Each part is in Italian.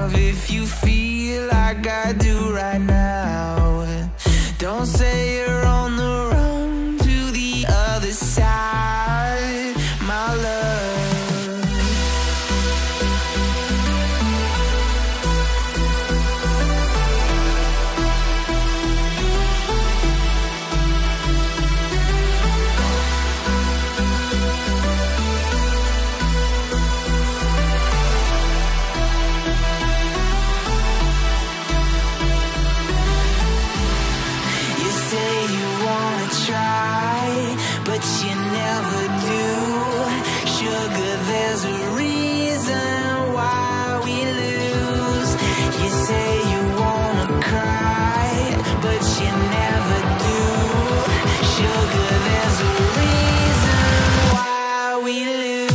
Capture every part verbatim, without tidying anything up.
love if you feel like I do right now. Don't say you're on the run to the other side, my love. But you never do. Sugar, there's a reason why we lose. You say you wanna cry, but you never do. Sugar, there's a reason why we lose.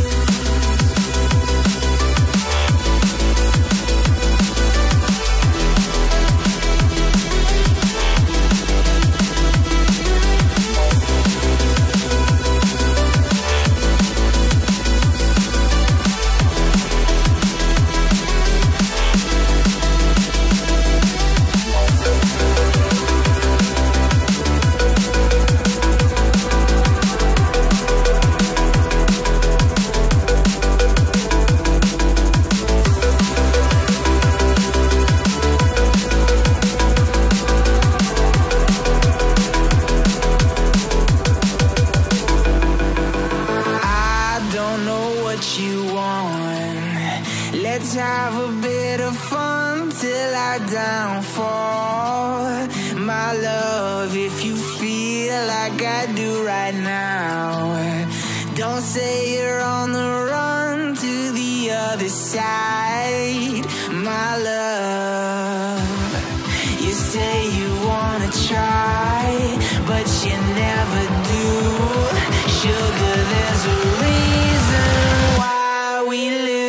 Let's have a bit of fun till I downfall, my love, if you feel like I do right now. Don't say you're on the run to the other side, my love. You say you wanna try, but you never do. Sugar, there's a reason why we lose.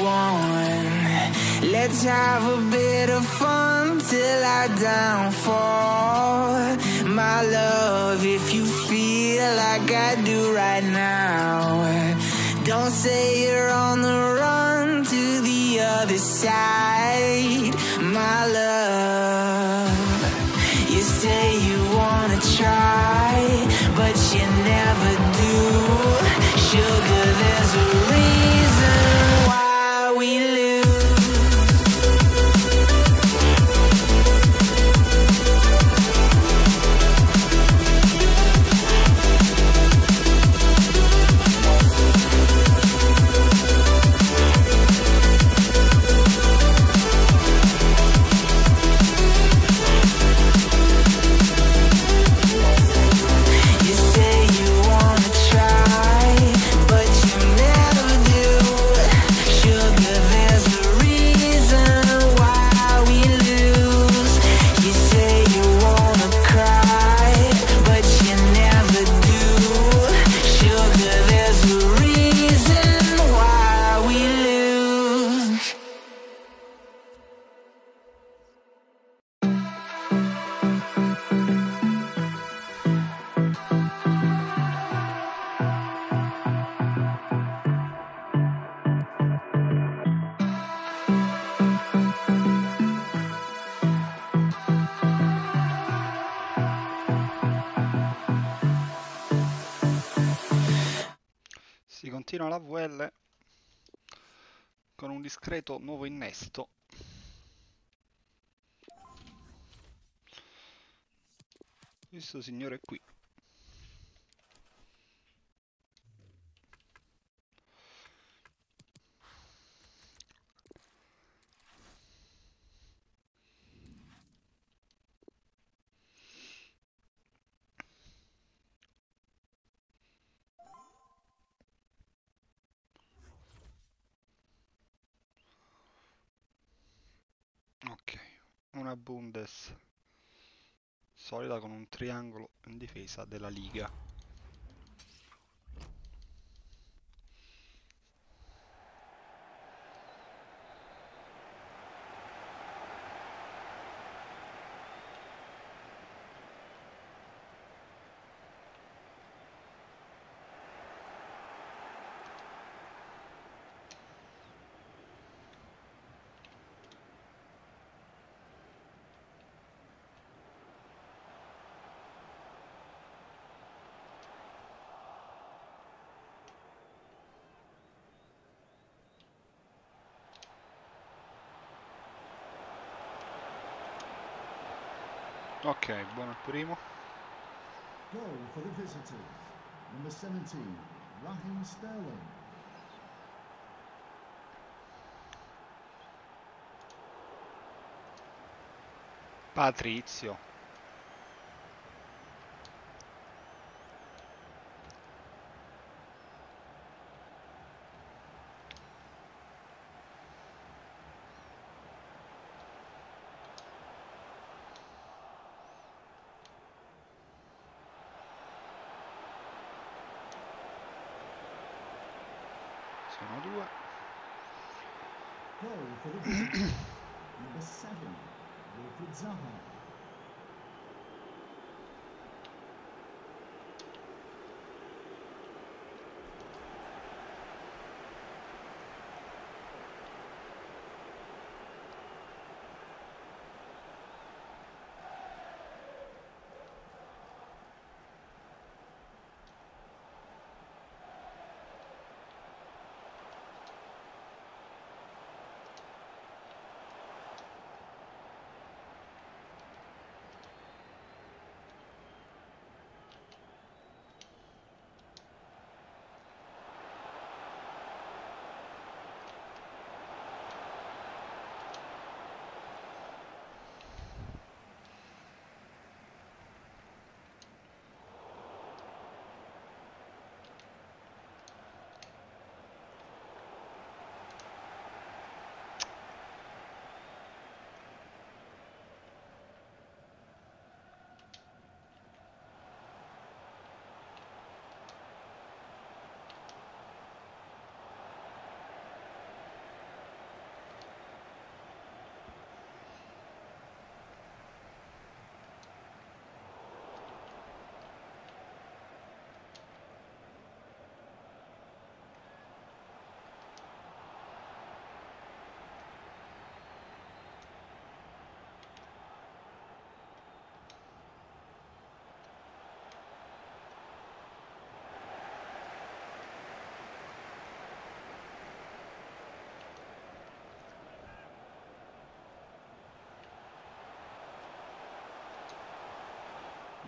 one. Let's have a bit of fun till I downfall. My love, if you feel like I do right now, don't say you're on the run to the other side. My love, you say you wanna try, but you never do. Sugar, there's a reason why we lose. Si continua la V L con un discreto nuovo innesto. Questo signore qui. Ok, una Bundes solida con un triangolo in difesa della Liga. Ok, buono il primo. Goal for the visitors. Number seventeen, Raheem Sterling. Patrizio. Sono due. Goal for the visitors. Number seven, Wilfried Zaha.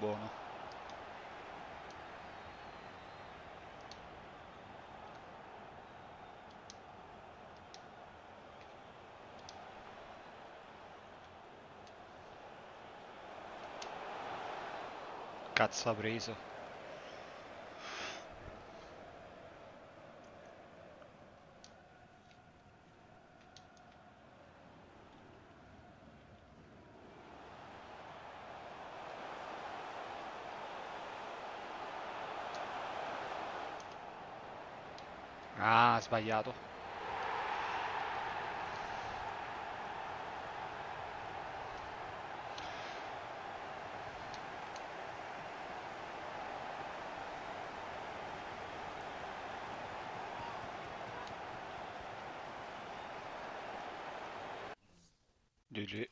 buono. Cazzo ha preso? Ah, sbagliato. G G.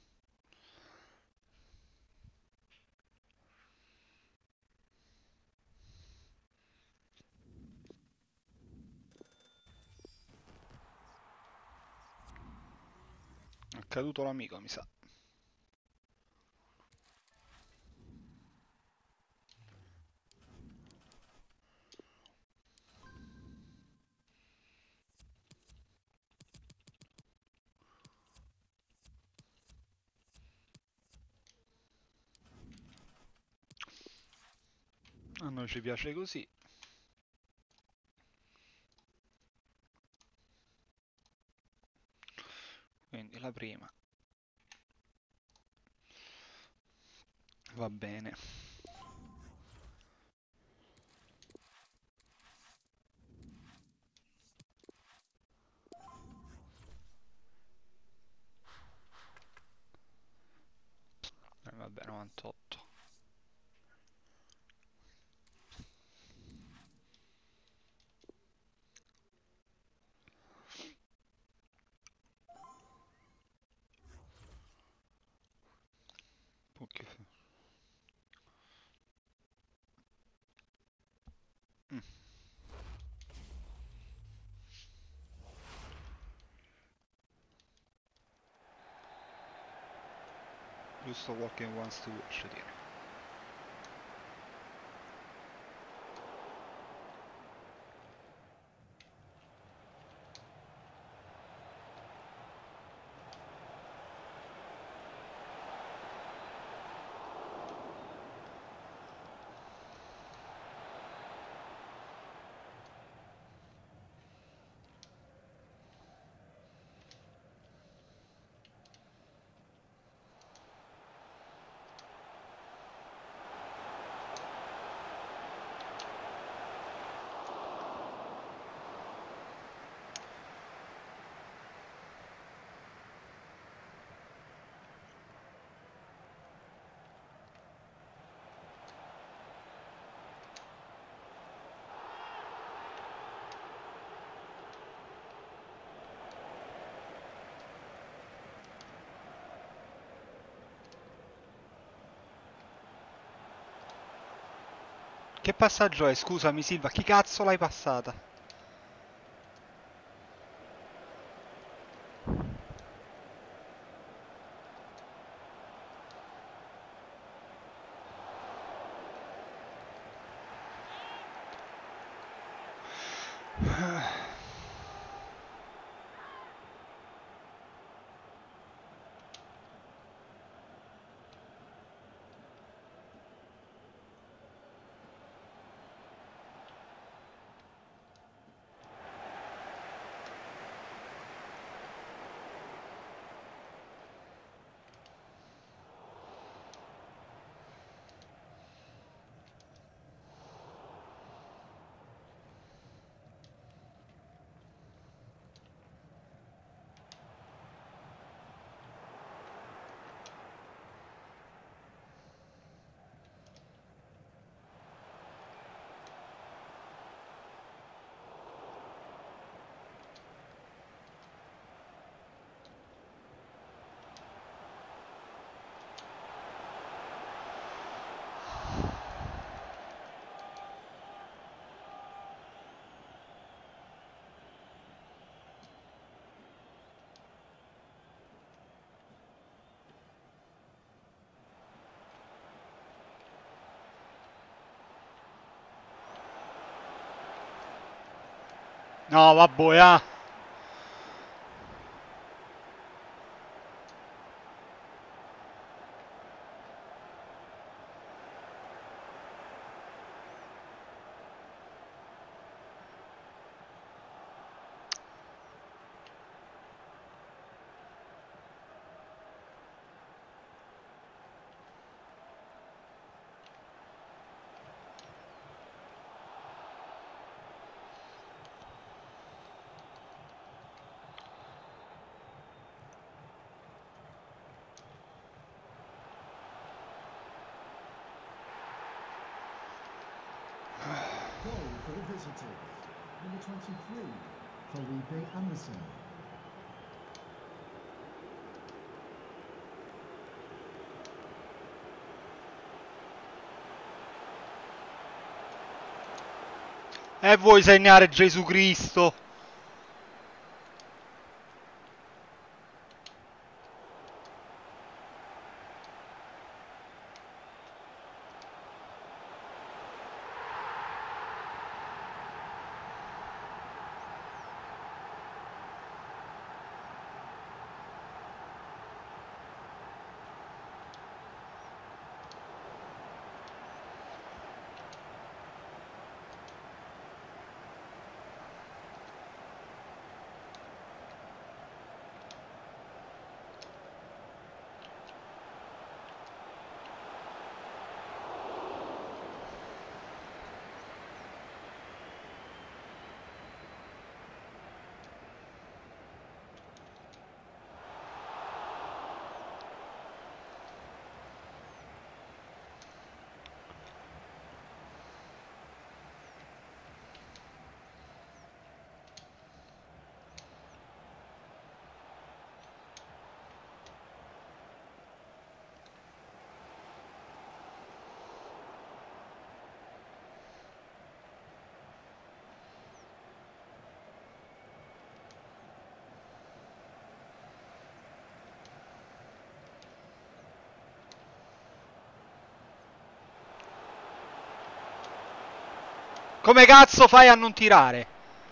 È caduto l'amico, mi sa. A noi ci piace così. Quindi la prima va bene. Eh, vabbè, novantotto. Ok. Mm. Giusto walking wants to watch, dire. Che passaggio è? Scusami Silva, chi cazzo l'hai passata? No, vabbè, ah. Goal for the visitors. Number twenty-three, Felipe Anderson. E vuoi segnare Gesù Cristo? Come cazzo fai a non tirare?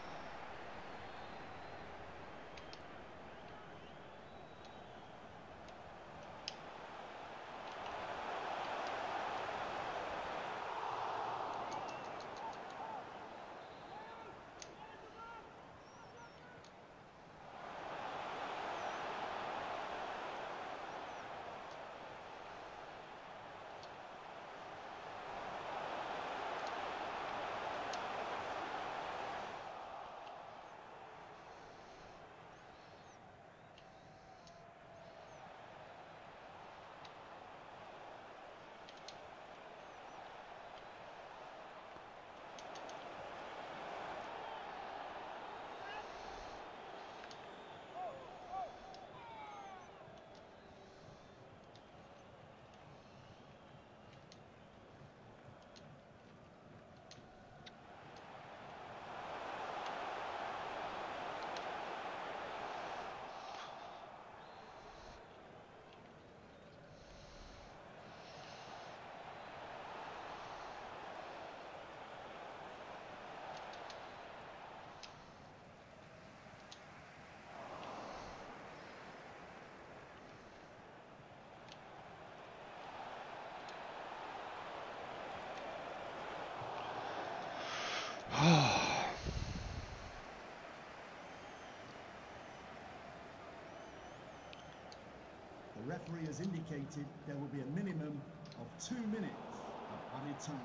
The referee has indicated there will be a minimum of two minutes of added time.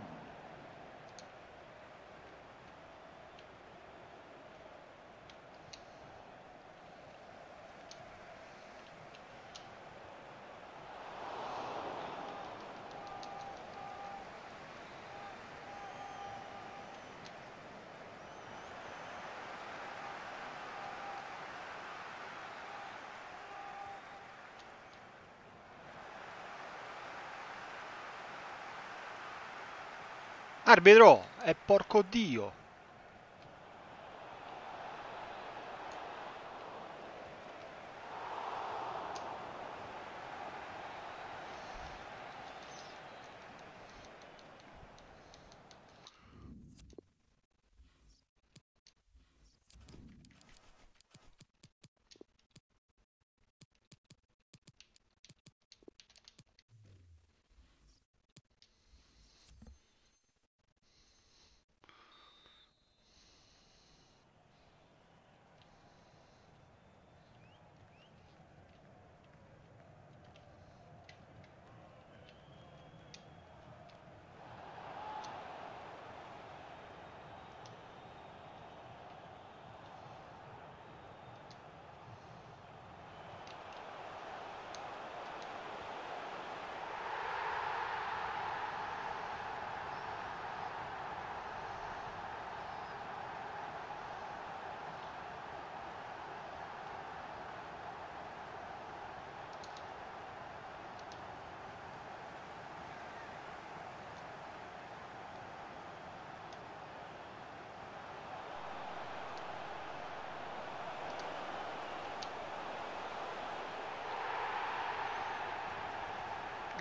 Arbitro, è porco Dio.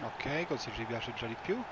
Ok, così ci piace già di più.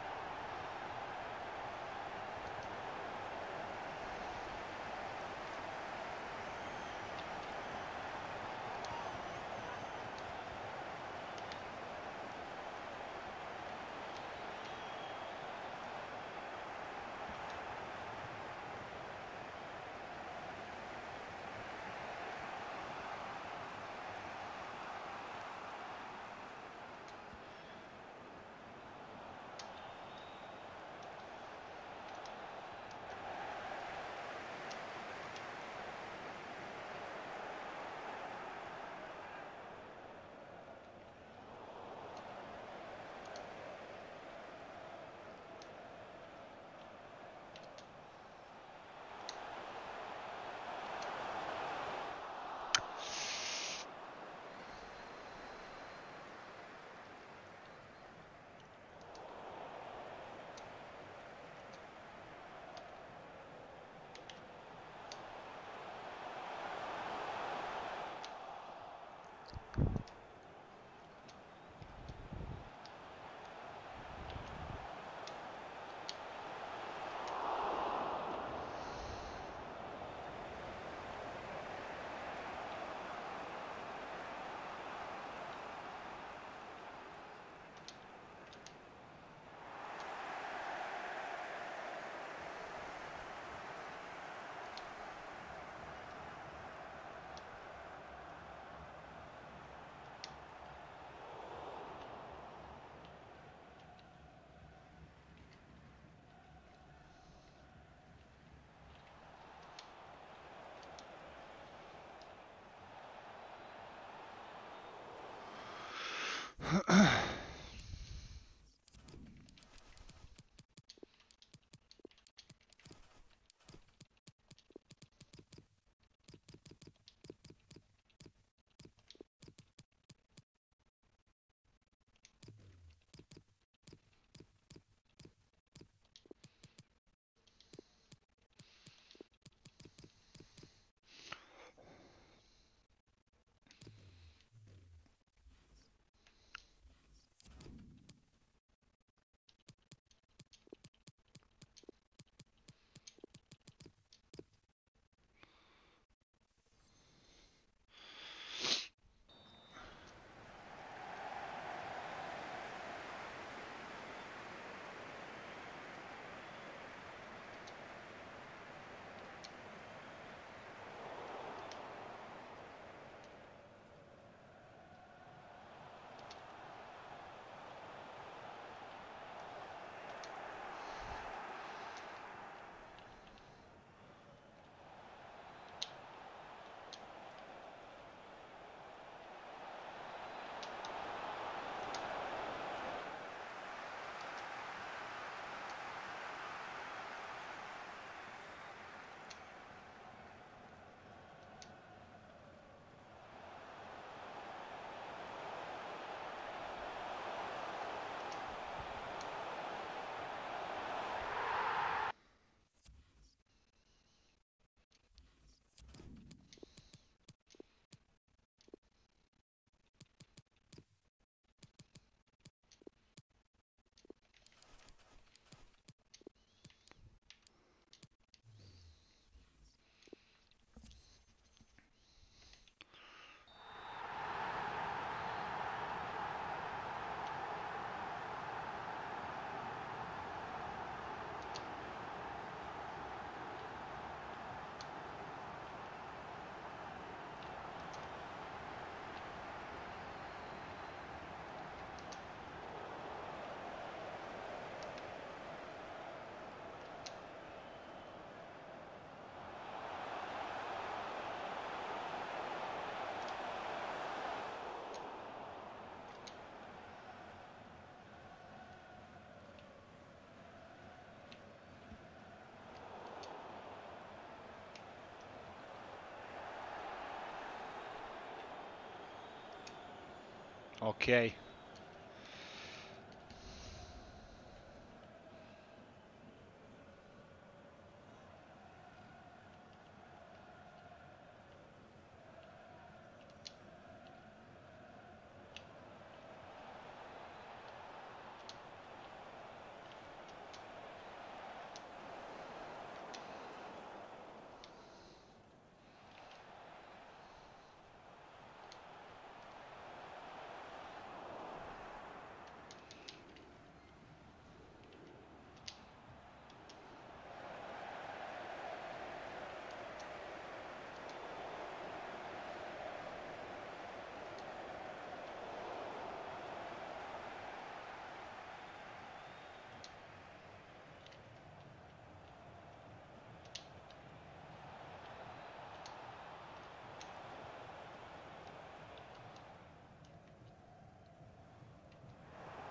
Ok.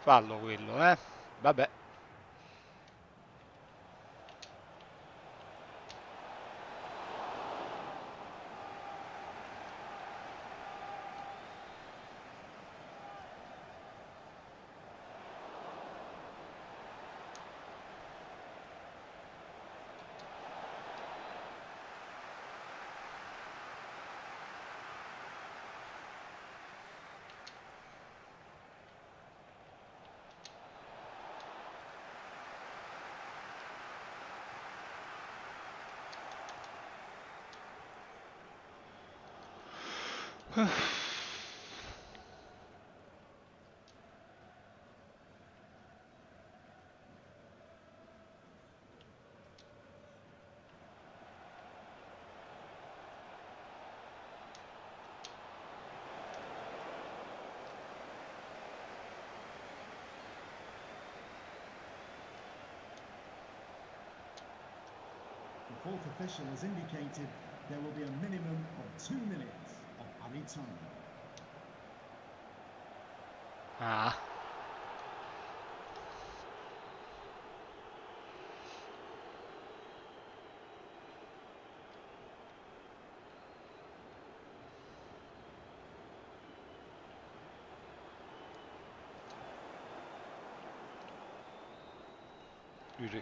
Fallo quello, eh? Vabbè. The fourth official has indicated there will be a minimum of two minutes of added time. Ah. Sì.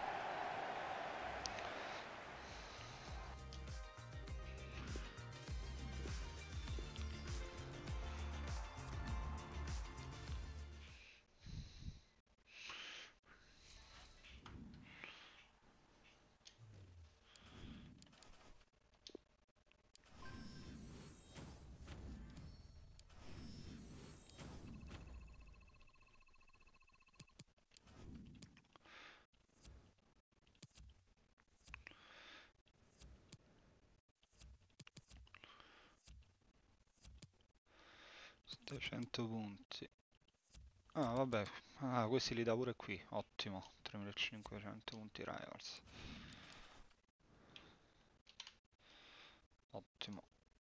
settecento punti. Ah, vabbè. Ah, questi li dà pure qui. Ottimo. tremilacinquecento punti Rivals. Ottimo.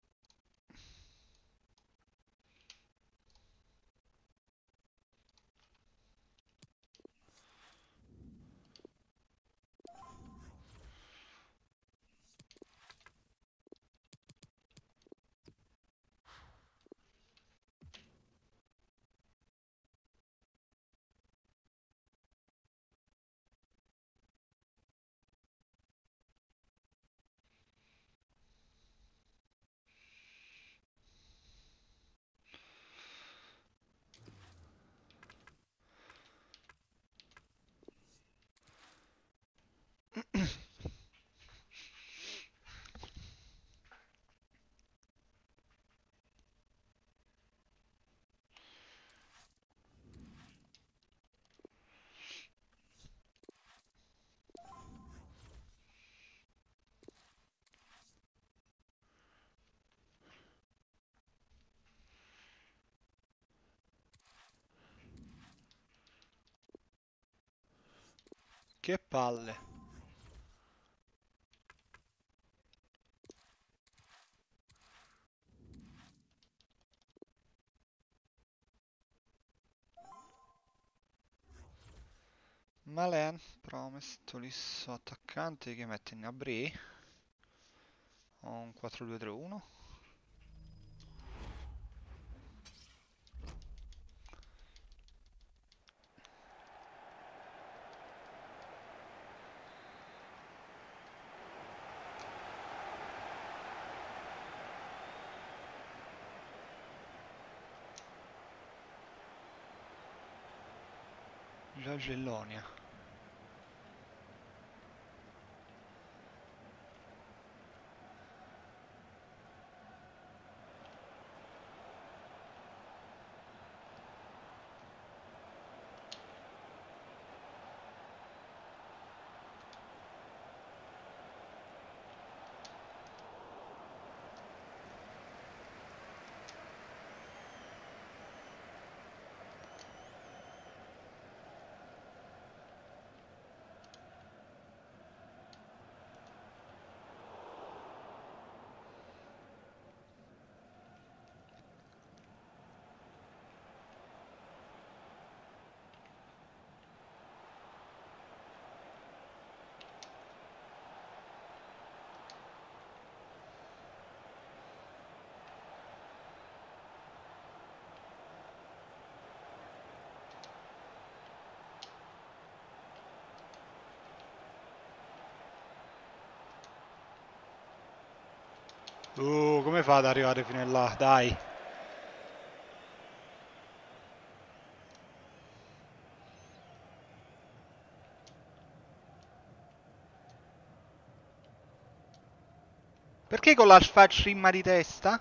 Che palle. Malen, Promise, Tolisso, attaccante che mette in Abri. Ho un quattro due tre uno. Jagellonia. Uh, come fa ad arrivare fino in là? Dai. Perché con la sfacimma di testa?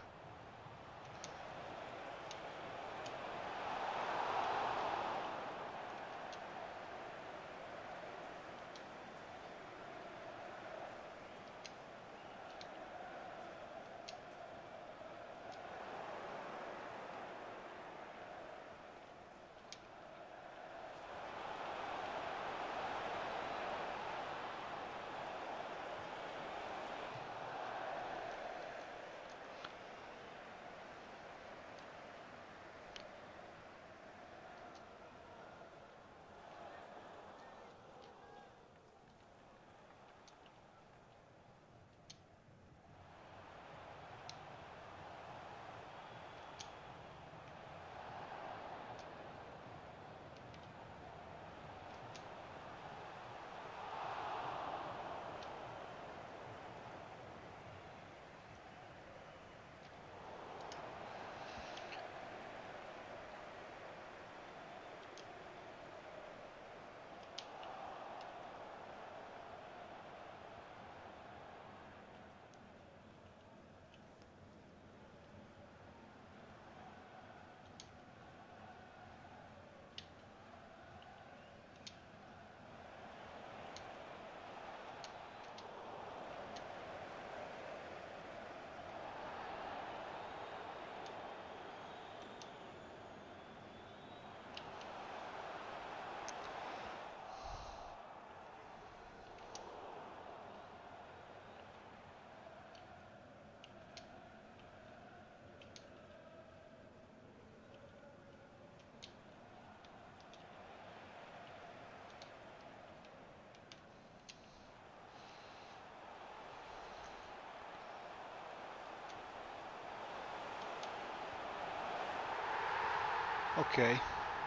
Ok.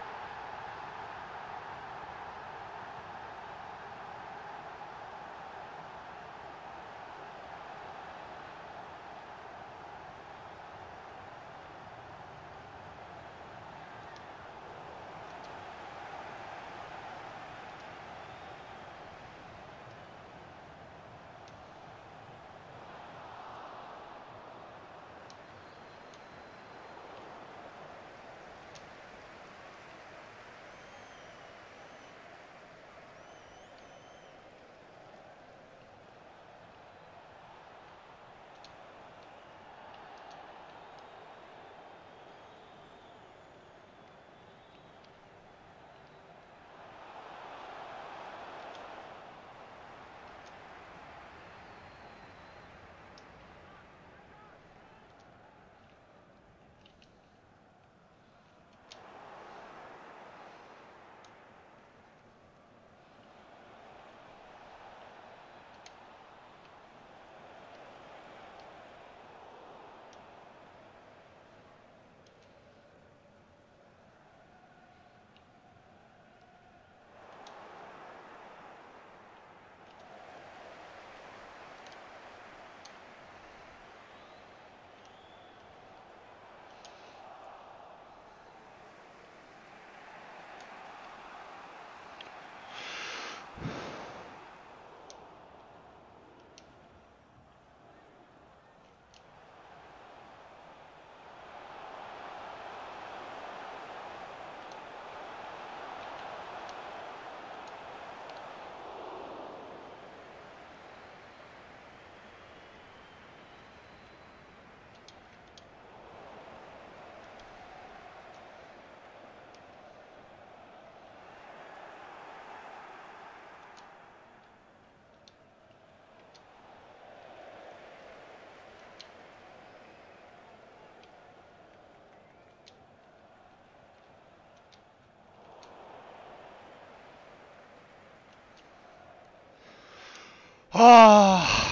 Ah.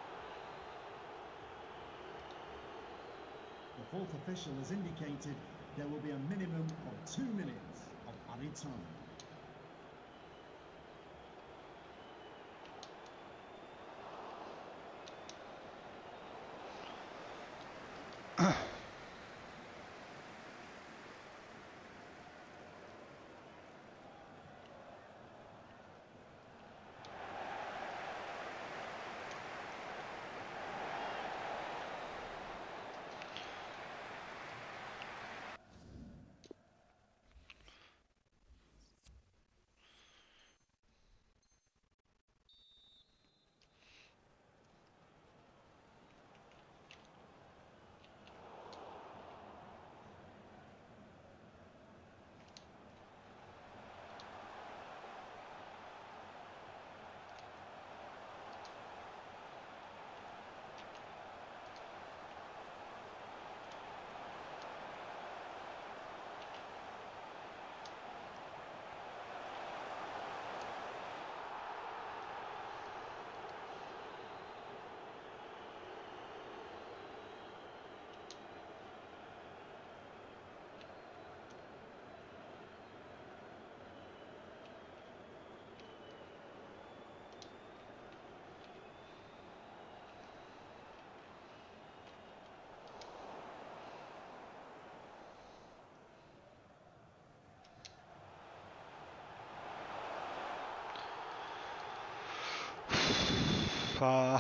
The fourth official has indicated There will be a minimum of two minutes of added time. Fa...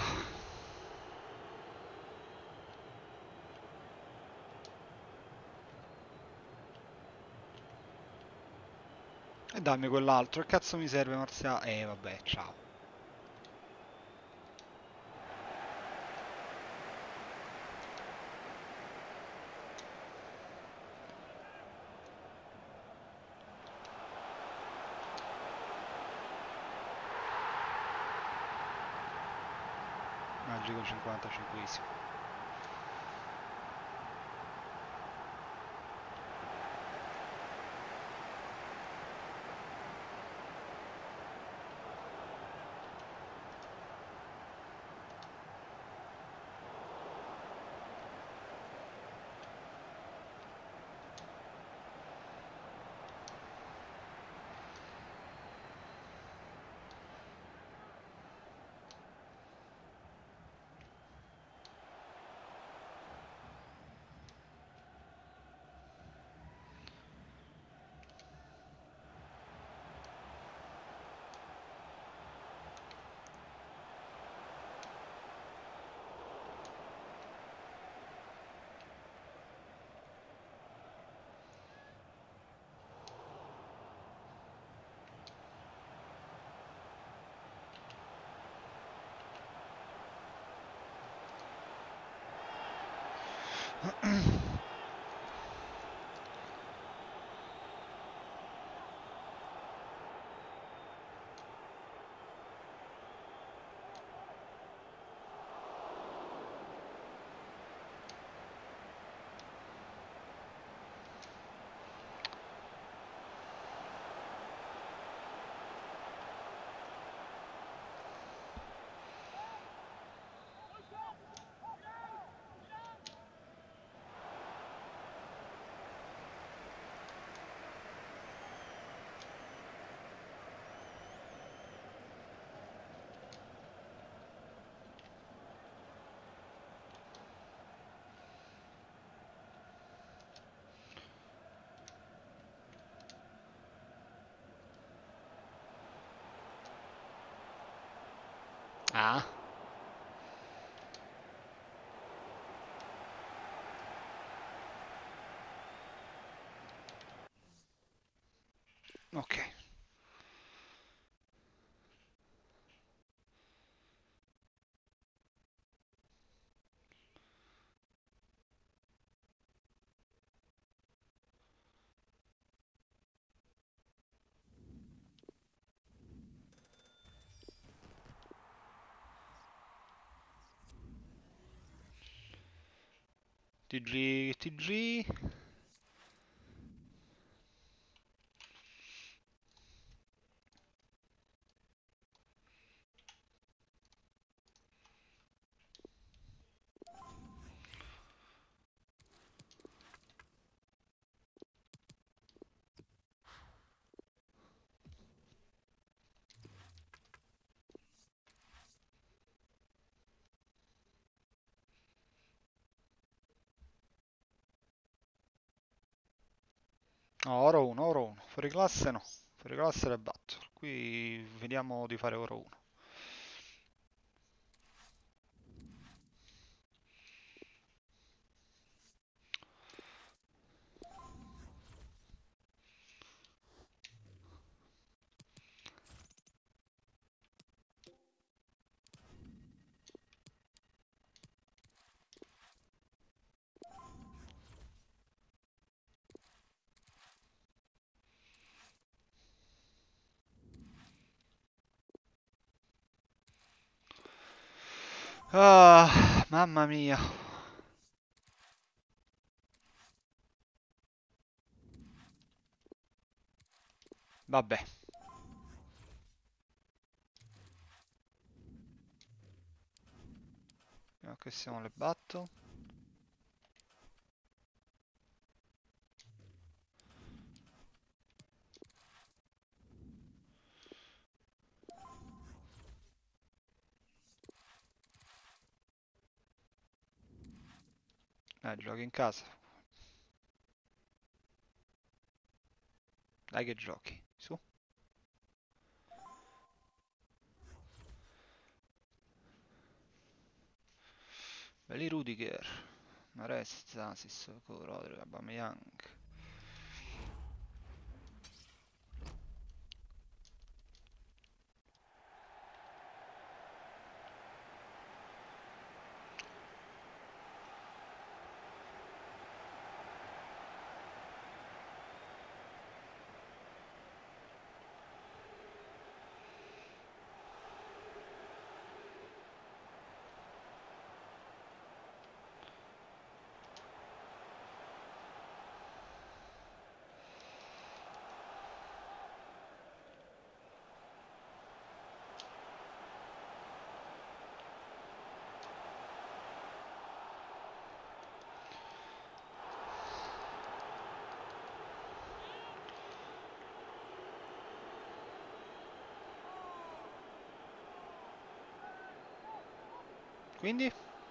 E dammi quell'altro, che cazzo mi serve Marziale? Eh vabbè, ciao. Magico cinquantacinquesimo. Ah. Ok. T G, T G. No, oro uno, oro uno. Fuori classe no. Fuori classe le batto. Qui vediamo di fare oro uno. Ah, mamma mia. Vabbè. Che siamo le batto. Eh, giochi in casa. Dai che giochi, su. Belli Rudiger. Maresta, Sissoko, Rodri, Aubameyang. Quindi?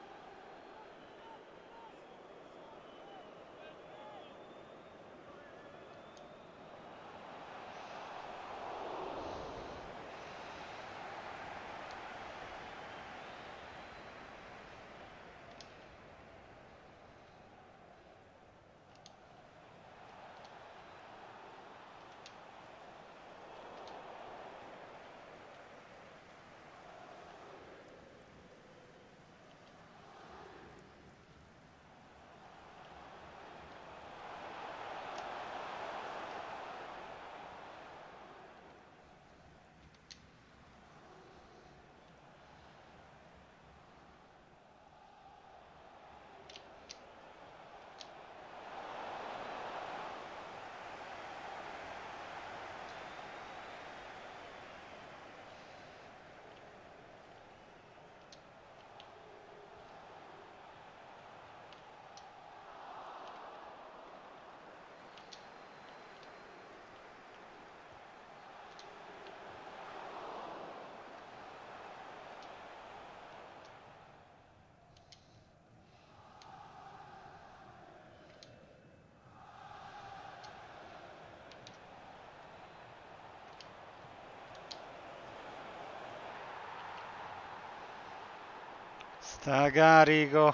Sta carico.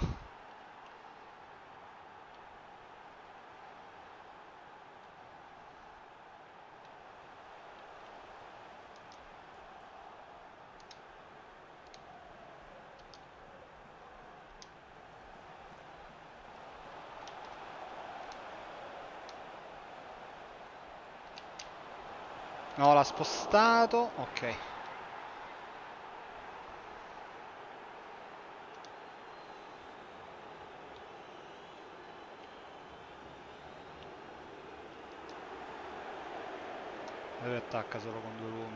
No, l'ha spostato. Ok. Lui attacca solo con due uomini.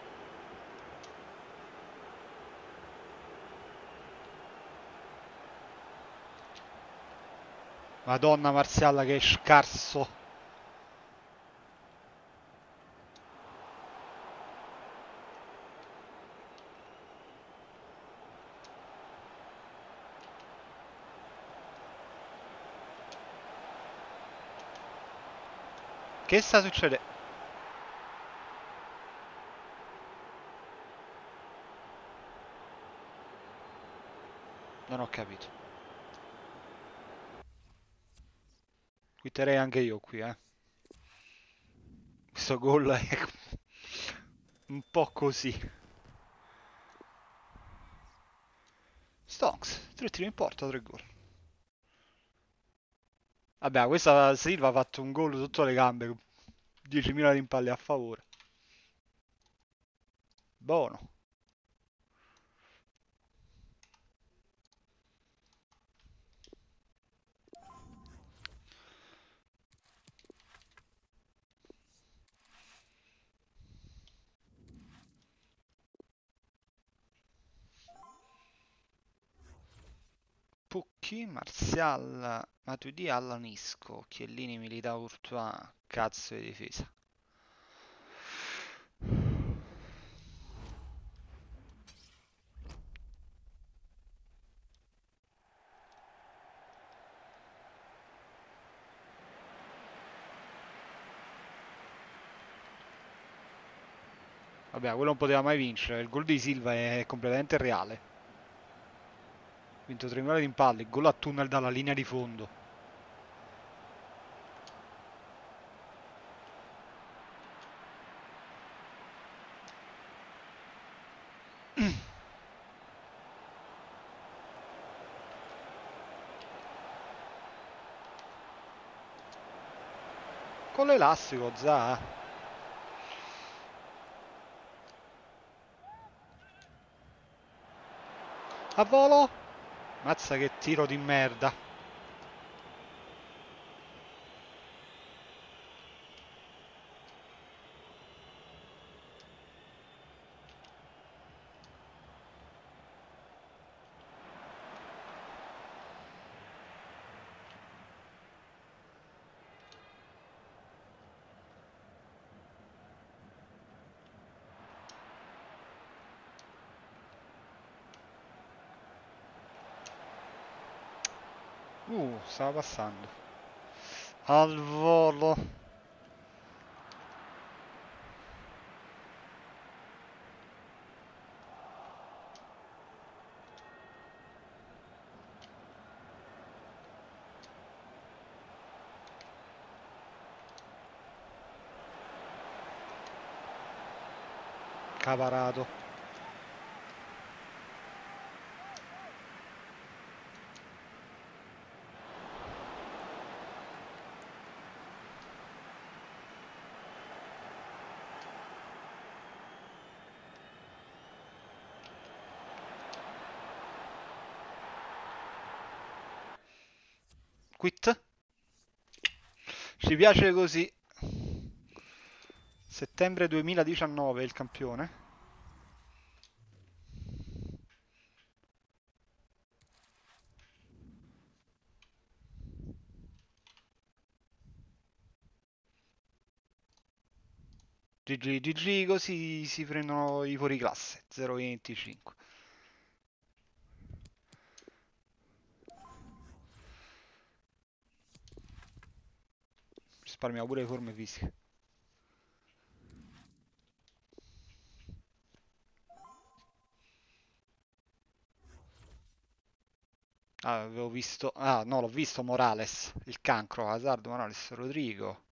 Madonna Marzialla che scarso. Che sta succedendo? Non ho capito. Quitterei anche io qui, eh. Questo gol è un po' così. Stonks, tre tiri in porta, tre gol. Vabbè, questa Silva ha fatto un gol sotto le gambe, diecimila rimpalli a favore. Buono. Pucchi, Martial, Matuidi, Allan Isco, Chiellini, Militao, Courtois, cazzo di difesa. Vabbè, quello non poteva mai vincere. Il gol di Silva è completamente reale. Ha vinto tre gol di impalli, gol a tunnel dalla linea di fondo. Con l'elastico, Zaha. A volo. Mazza che tiro di merda. Uh, stava passando. Al volo. Cavarato. Quit. Ci piace così. Settembre duemiladiciannove il campione. G G, G G, così si prendono i fuori classe. zero virgola venticinque. Risparmiamo pure le forme fisiche. Ah, avevo visto... Ah, no, l'ho visto Morales. Il cancro. Hazard, Morales, Rodrigo.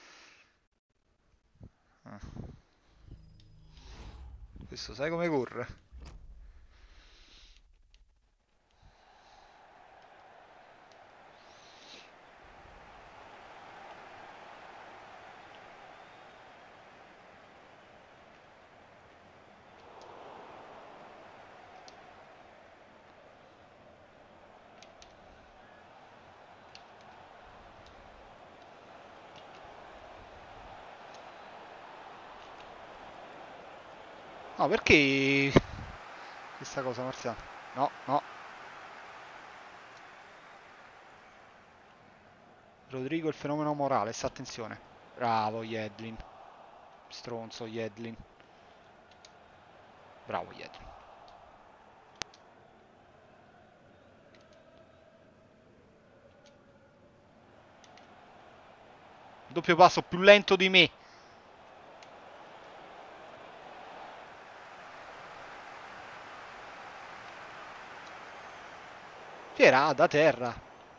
Ah. Questo sai come corre? No, perché questa cosa, Marziano? No, no. Rodrigo il fenomeno Morales, attenzione. Bravo Yedlin. Stronzo Yedlin. Bravo Yedlin. Doppio passo più lento di me. Era da terra.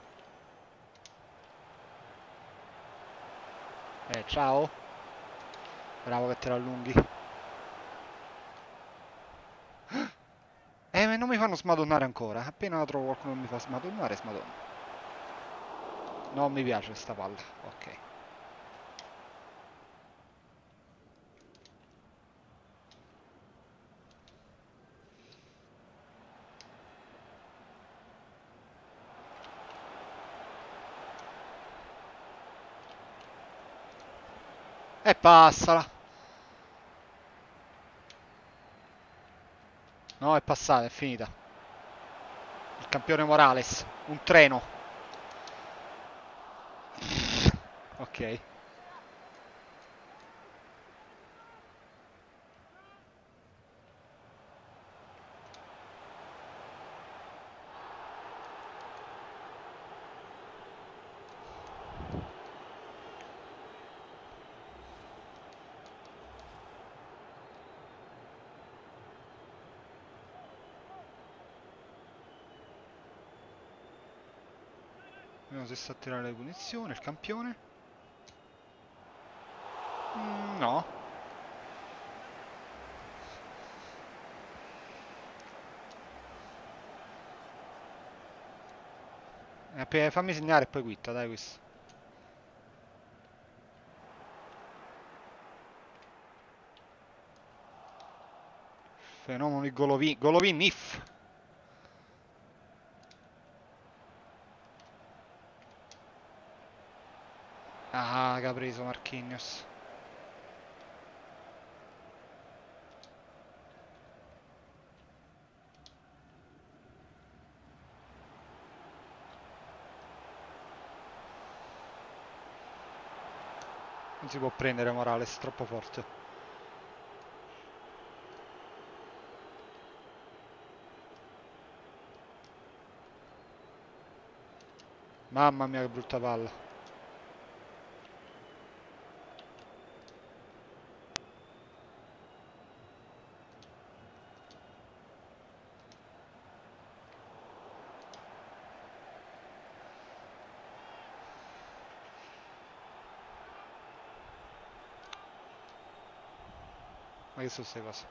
Eh, ciao. Bravo che te lo allunghi. Eh, ma non mi fanno smadonnare ancora. Appena trovo qualcuno che mi fa smadonnare, smadonna. Non mi piace sta palla. Ok. E passala. No, è passata, è finita. Il campione Morales. Un treno. Ok. Vediamo se sa tirare le punizioni. Il campione. Mm, no. Eh, fammi segnare e poi quitta, dai questo. Fenomeno di Golovin. Golovin if. Ah, che ha preso Marquinhos. Non si può prendere Morales, troppo forte. Mamma mia che brutta palla. Ma che sono queste cose?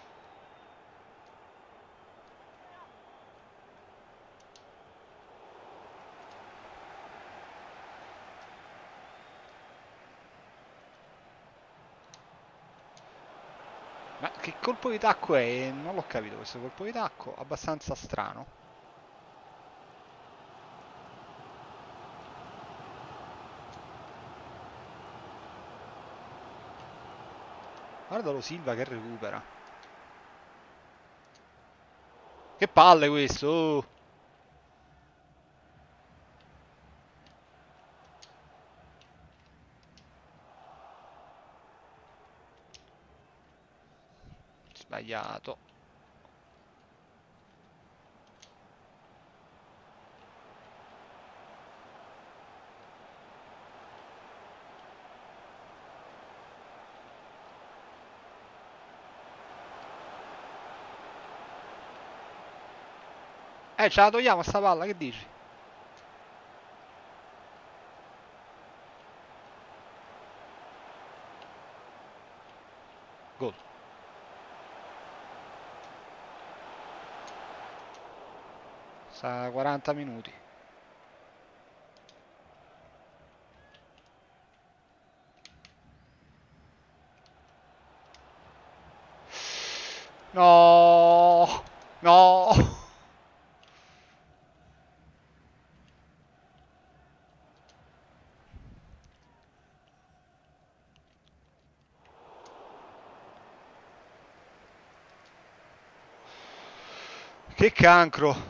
Ma che colpo di tacco è? Non l'ho capito questo colpo di tacco, abbastanza strano. Guardalo Silva che recupera. Che palle questo! Oh. Sbagliato. Eh, ce la togliamo sta palla, che dici? Gol. Sta quaranta minuti. No, no. Che cancro.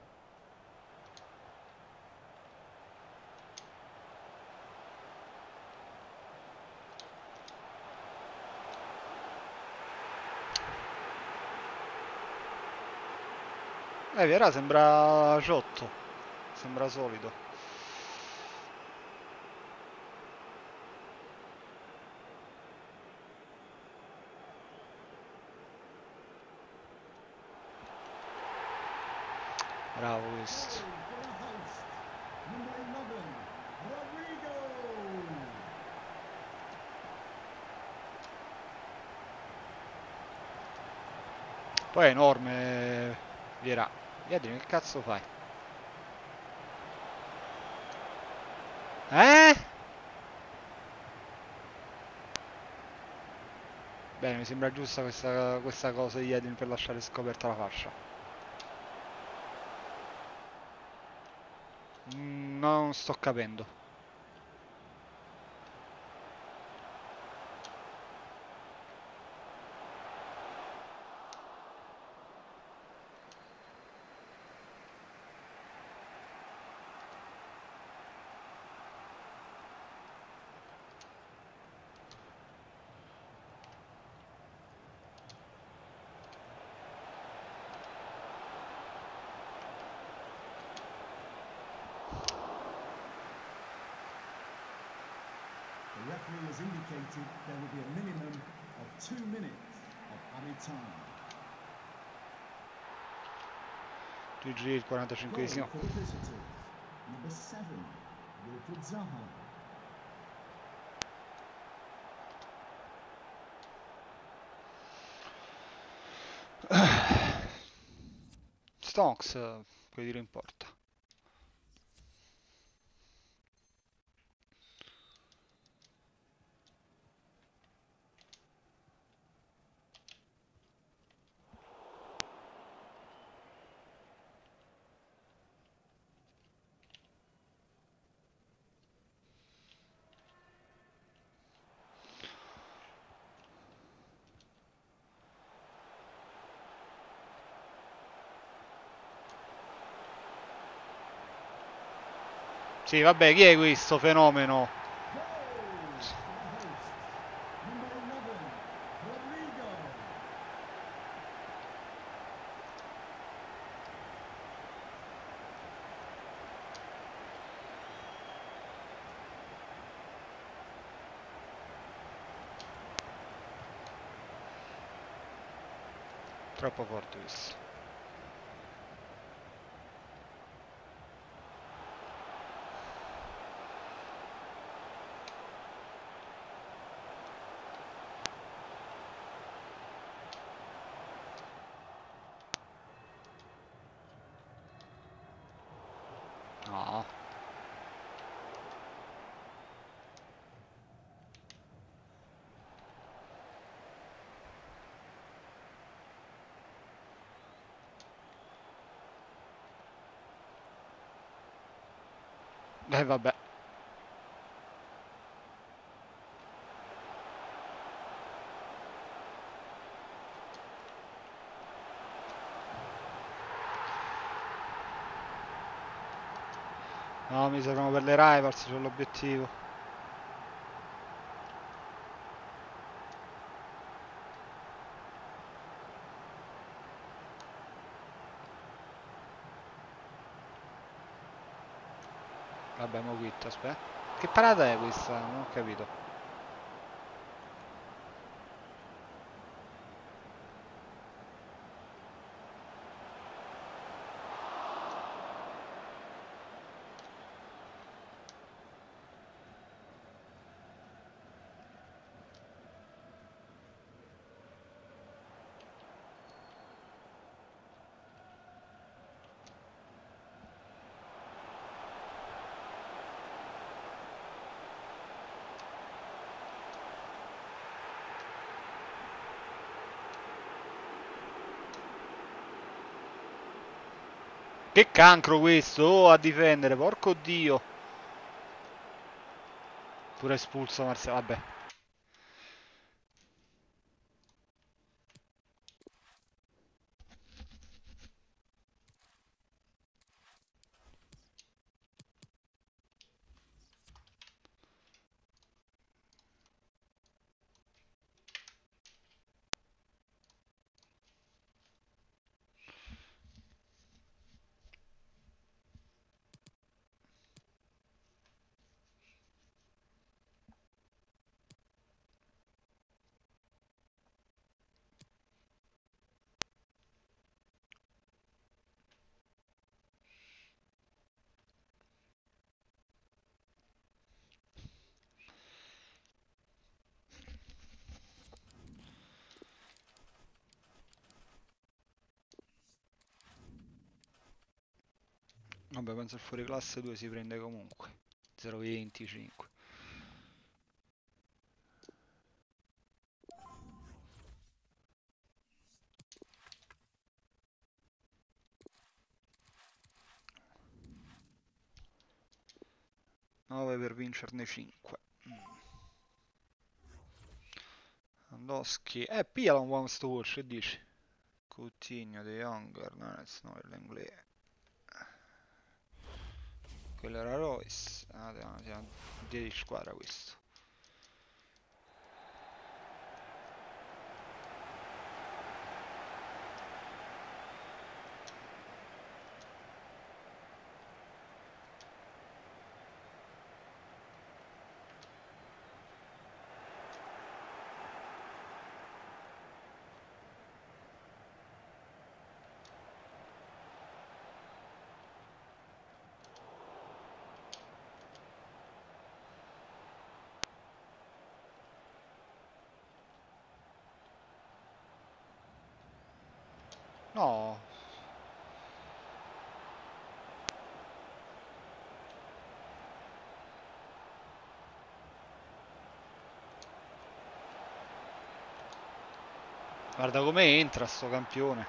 Eh, Vieira sembra sciotto. Sembra solido. Bravo questo. Goal for the host, number eleven, Rodrigo. Poi è enorme Vieira. Vieni, che cazzo fai? Eh? Bene, mi sembra giusta questa, questa cosa di Edin per lasciare scoperta la fascia. Mm, non sto capendo. The referee has indicated there will be a minimum of two minutes of added time. G G il Goal quarantacinquesimo. for the visitors, number seven, Wilfried Zaha. Stonks, puoi dire in porta. Sì, vabbè, chi è questo fenomeno? Goal for the host, number eleven, Rodrigo. Troppo forte questo. No. Eh vabbè. No, mi servono per le Rivals, c'ho l'obiettivo. Vabbè, mo quitto, aspetta. Che parata è questa? Non ho capito. Che cancro questo, oh, a difendere, porco Dio. Pure espulso Marziale, vabbè. Vabbè, penso il fuori classe due si prende comunque. zero virgola venticinque. nove per vincerne cinque. Andoschi. Eh, pigliala un buon sto gol, che dici? Coutinho, De Jong, Hernandez, no, l'inglese. Quello era Royce. Ah, siamo, siamo di squadra questo. No. Guarda come entra sto campione.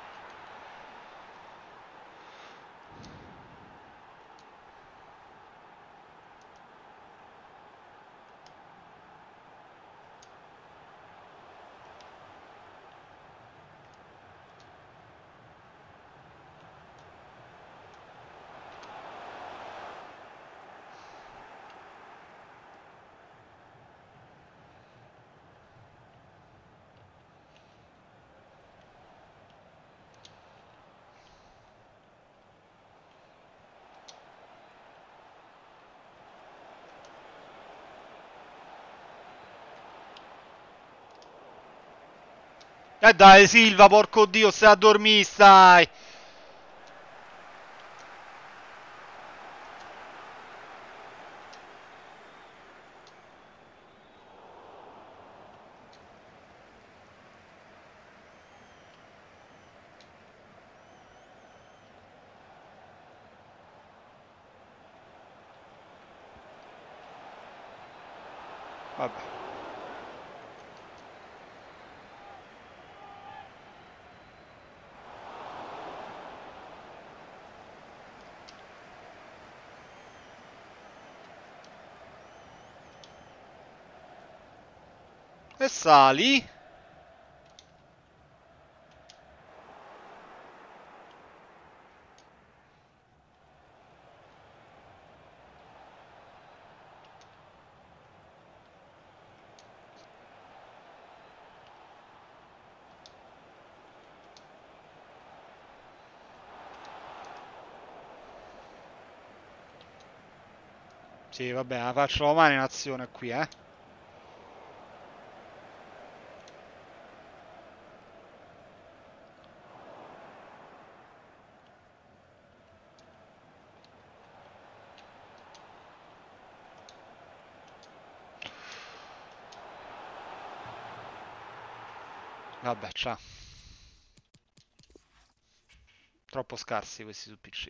E eh dai Silva, porco dio, stai a dormire, stai! Vabbè. E sali? Sì, vabbè, la faccio domani in azione qui, eh. Vabbè, ciao. Troppo scarsi questi su P C.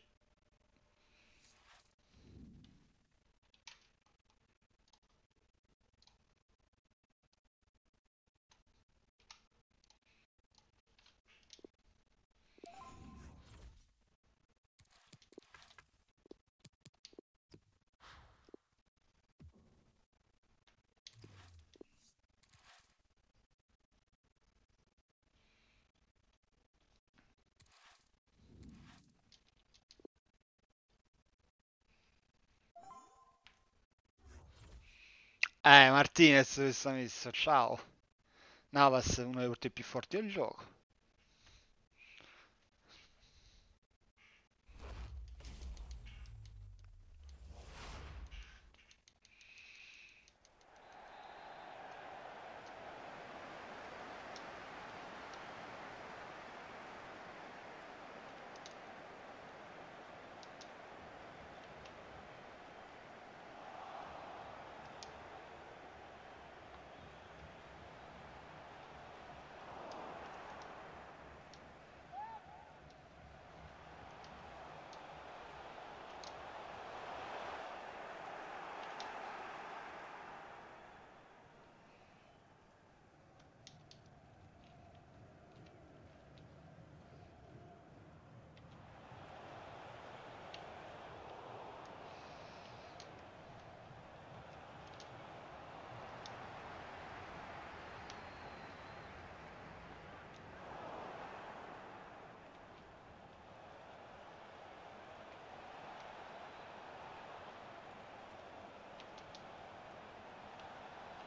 Eh, Martinez questa messo, ciao. Navas è uno dei portieri più forti del gioco.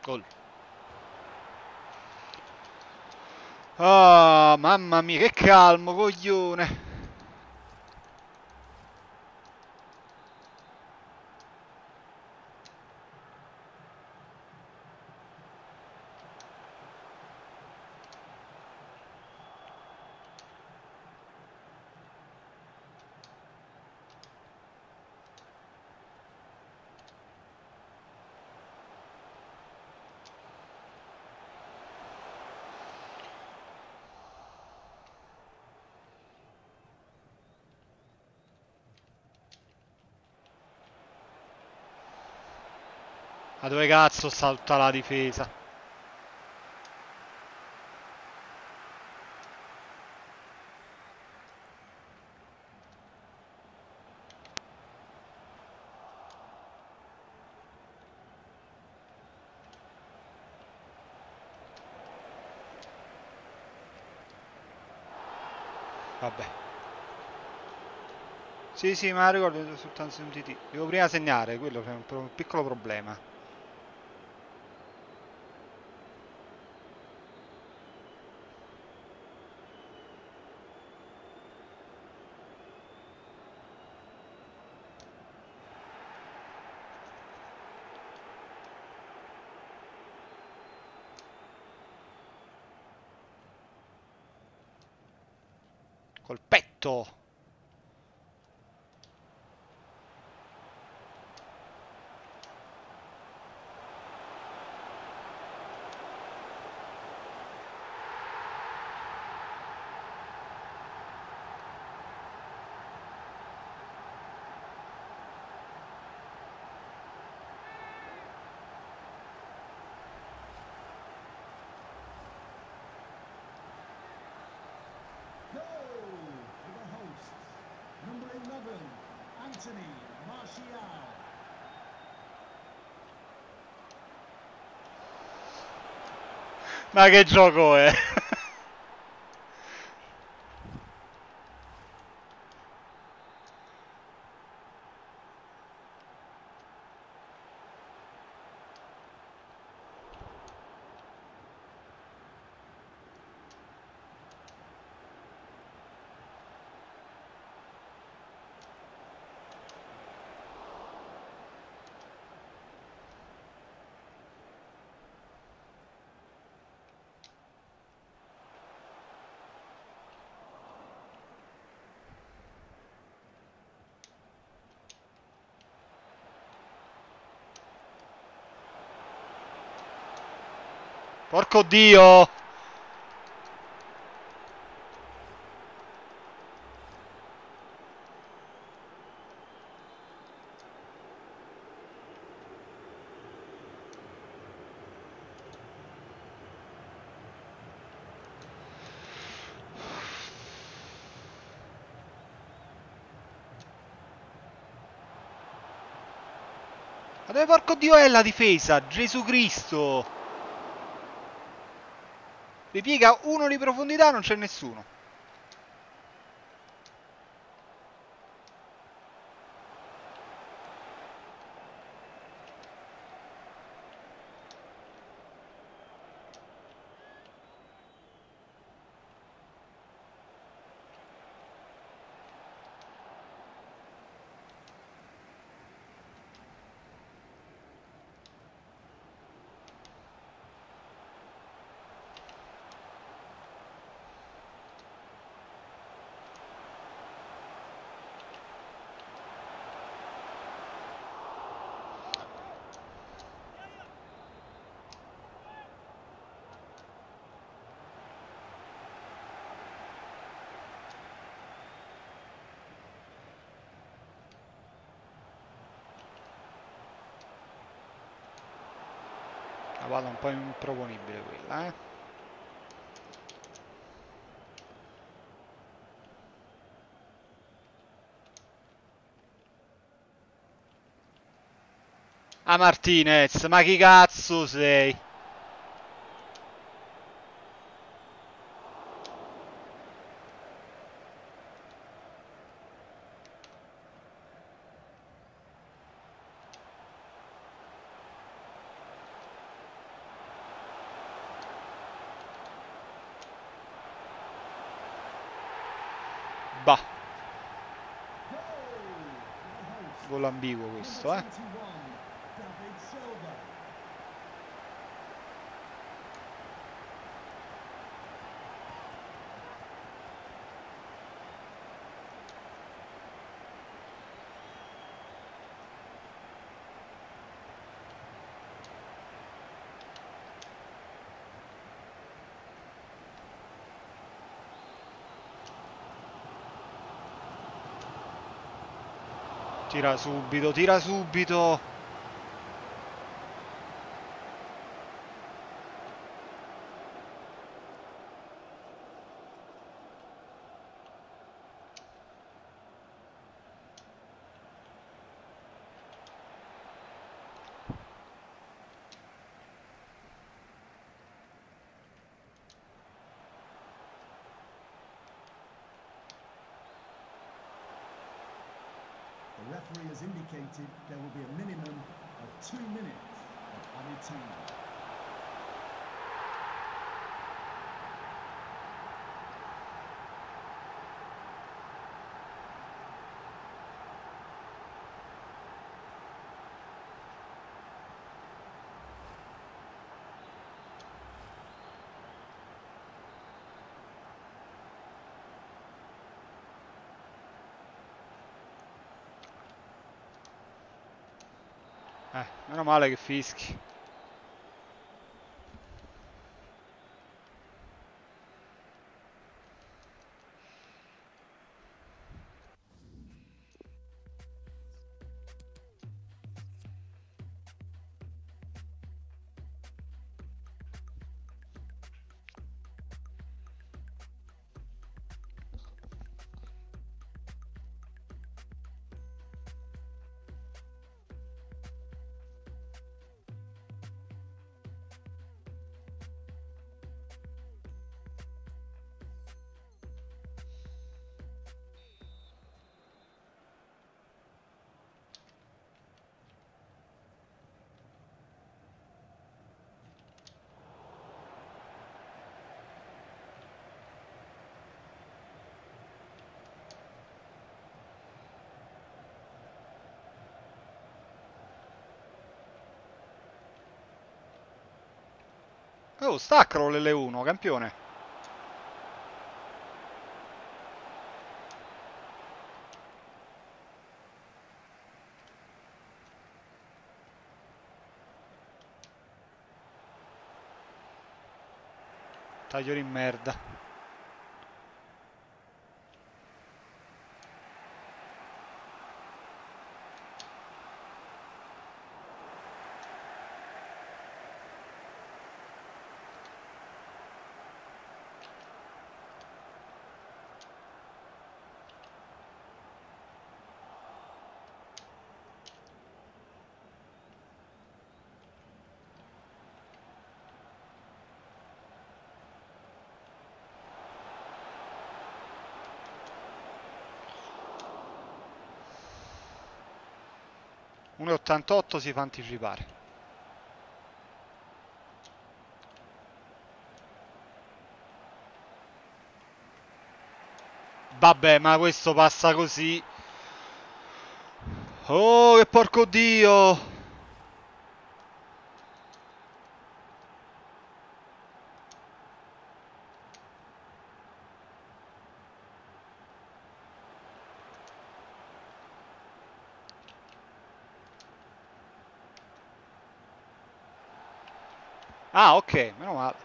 Gol. Oh, mamma mia, che calmo, coglione. Ma dove cazzo sta tutta la difesa? Vabbè. Sì, sì, ma ricordo soltanto sentiti. Devo prima segnare, quello è un, pro- un piccolo problema. Col petto! Goal for the hosts. Number eleven, Anthony Martial. Ma che gioco è? Porco Dio! Ma dove porco Dio è la difesa? Gesù Cristo! Ripiega uno di profondità, non c'è nessuno. La palla un po' improponibile quella, eh. Ah, Martinez, ma chi cazzo sei? Bah. Gol ambiguo questo, eh. Tira subito, tira subito. The referee has indicated there will be a minimum of two minutes of added time. Eh, meno male che fischi. Oh, staccalo l'L uno, campione. Taglio di merda. uno e ottantotto si fa anticipare. Vabbè, ma questo passa così. Oh, che porco Dio! Ah, ok, meno male.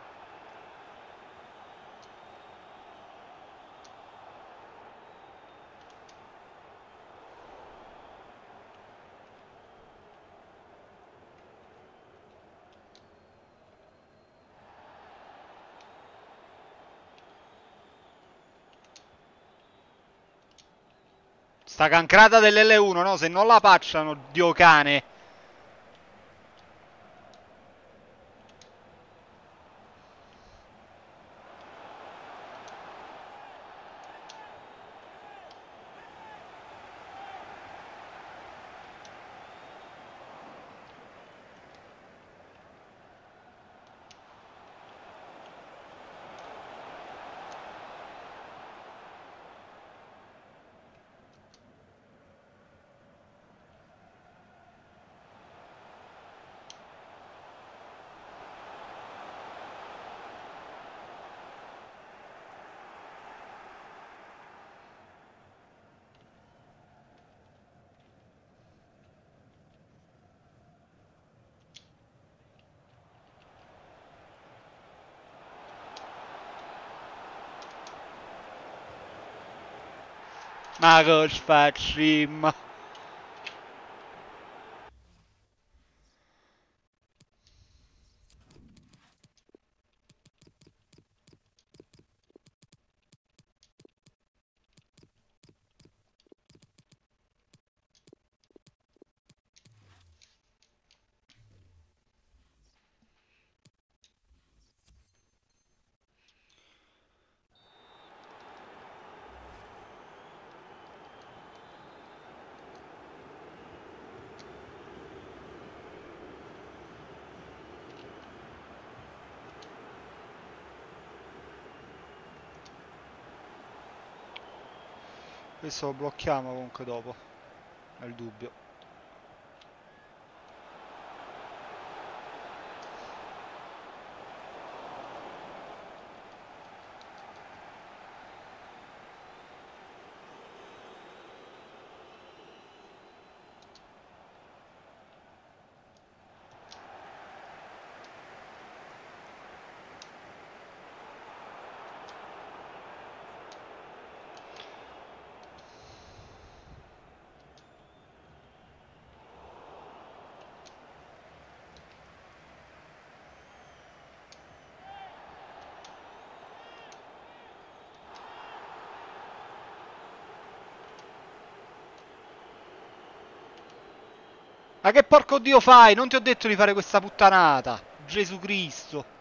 Sta cancrata dell'L uno, no? Se non la pacciano, Dio cane. Ma cosa facciamo? Questo lo blocchiamo comunque dopo, nel dubbio. Ma che porco dio fai? Non ti ho detto di fare questa puttanata! Gesù Cristo!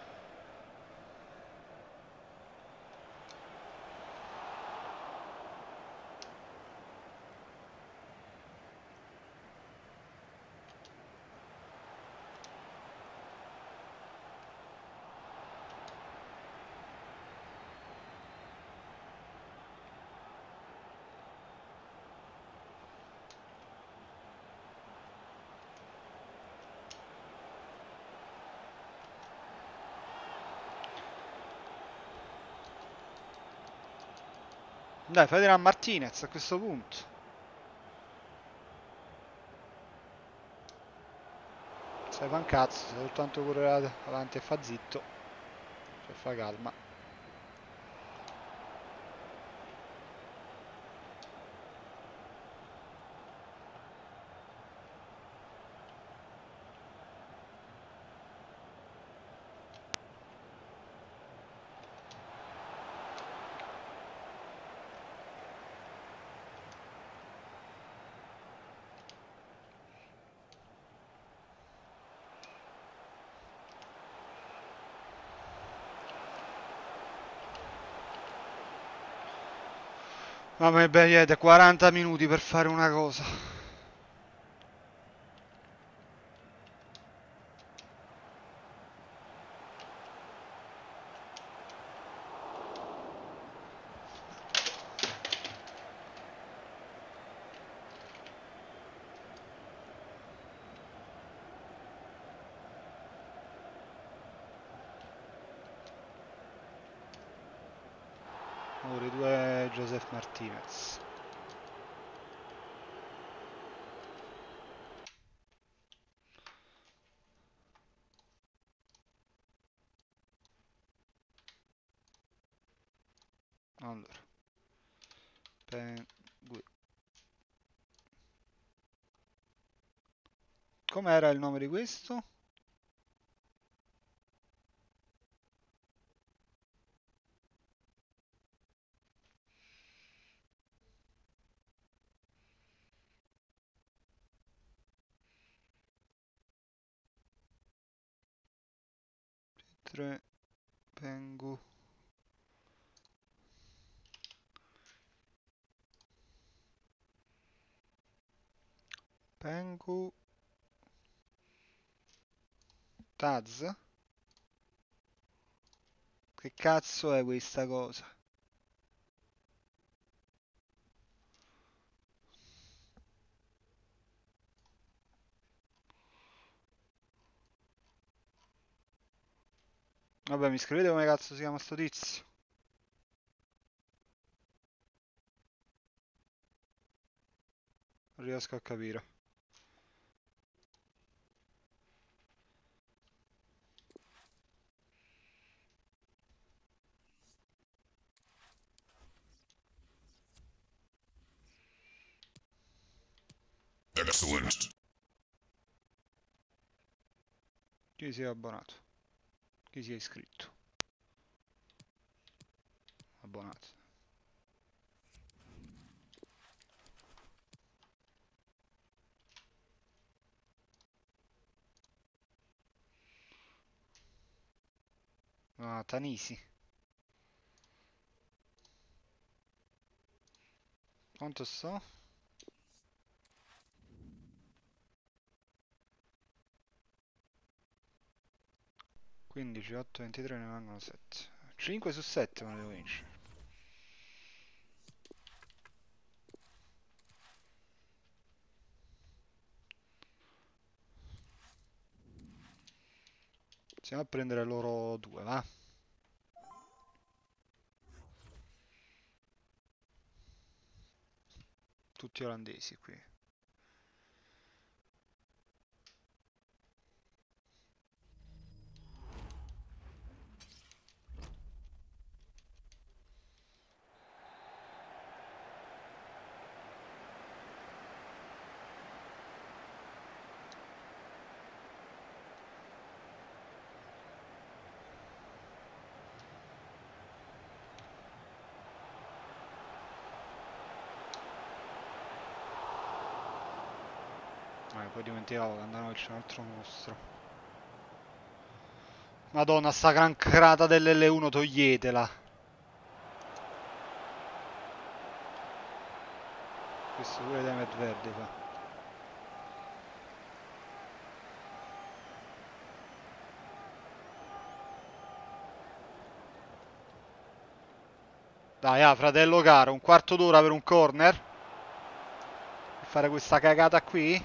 Dai, fai a Martinez a questo punto. Sai fa un cazzo, se soltanto correre avanti e fa zitto. Cioè fa calma. Mamma mia, niente, quaranta minuti per fare una cosa. Ore due Joseph Martinez. Allora. Pengu... Com'era il nome di questo? Tre Pengu. Pengu Taz? Che cazzo è questa cosa? Vabbè, mi scrivete come cazzo si chiama sto tizio? Non riesco a capire. Excellent. Chi si è abbonato? Chi si è iscritto? Abbonato. Ah, Tanisi. Quanto sto? quindici, otto, ventitré, ne mancano sette. cinque su sette me ne devo vincere. Andiamo a prendere loro due, va? Tutti olandesi qui. Ah, poi dimenticavo che andavano c'è un altro mostro. Madonna, sta gran crata dell'L uno, toglietela. Questo pure Demet Verde fa. Dai, ah, fratello caro, un quarto d'ora per un corner? Per fare questa cagata qui?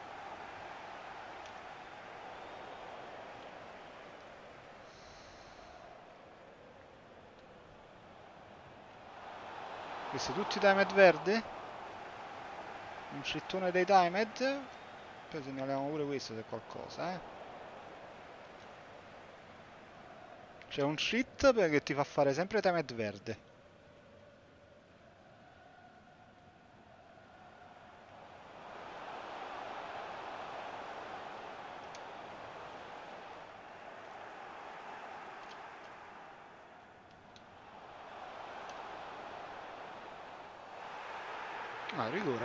Questi tutti Diamond verde? Un cittone dei Diamond? Poi segnaliamo pure questo se è qualcosa, eh. C'è un cheat che ti fa fare sempre Diamond verde. Ah, rigore.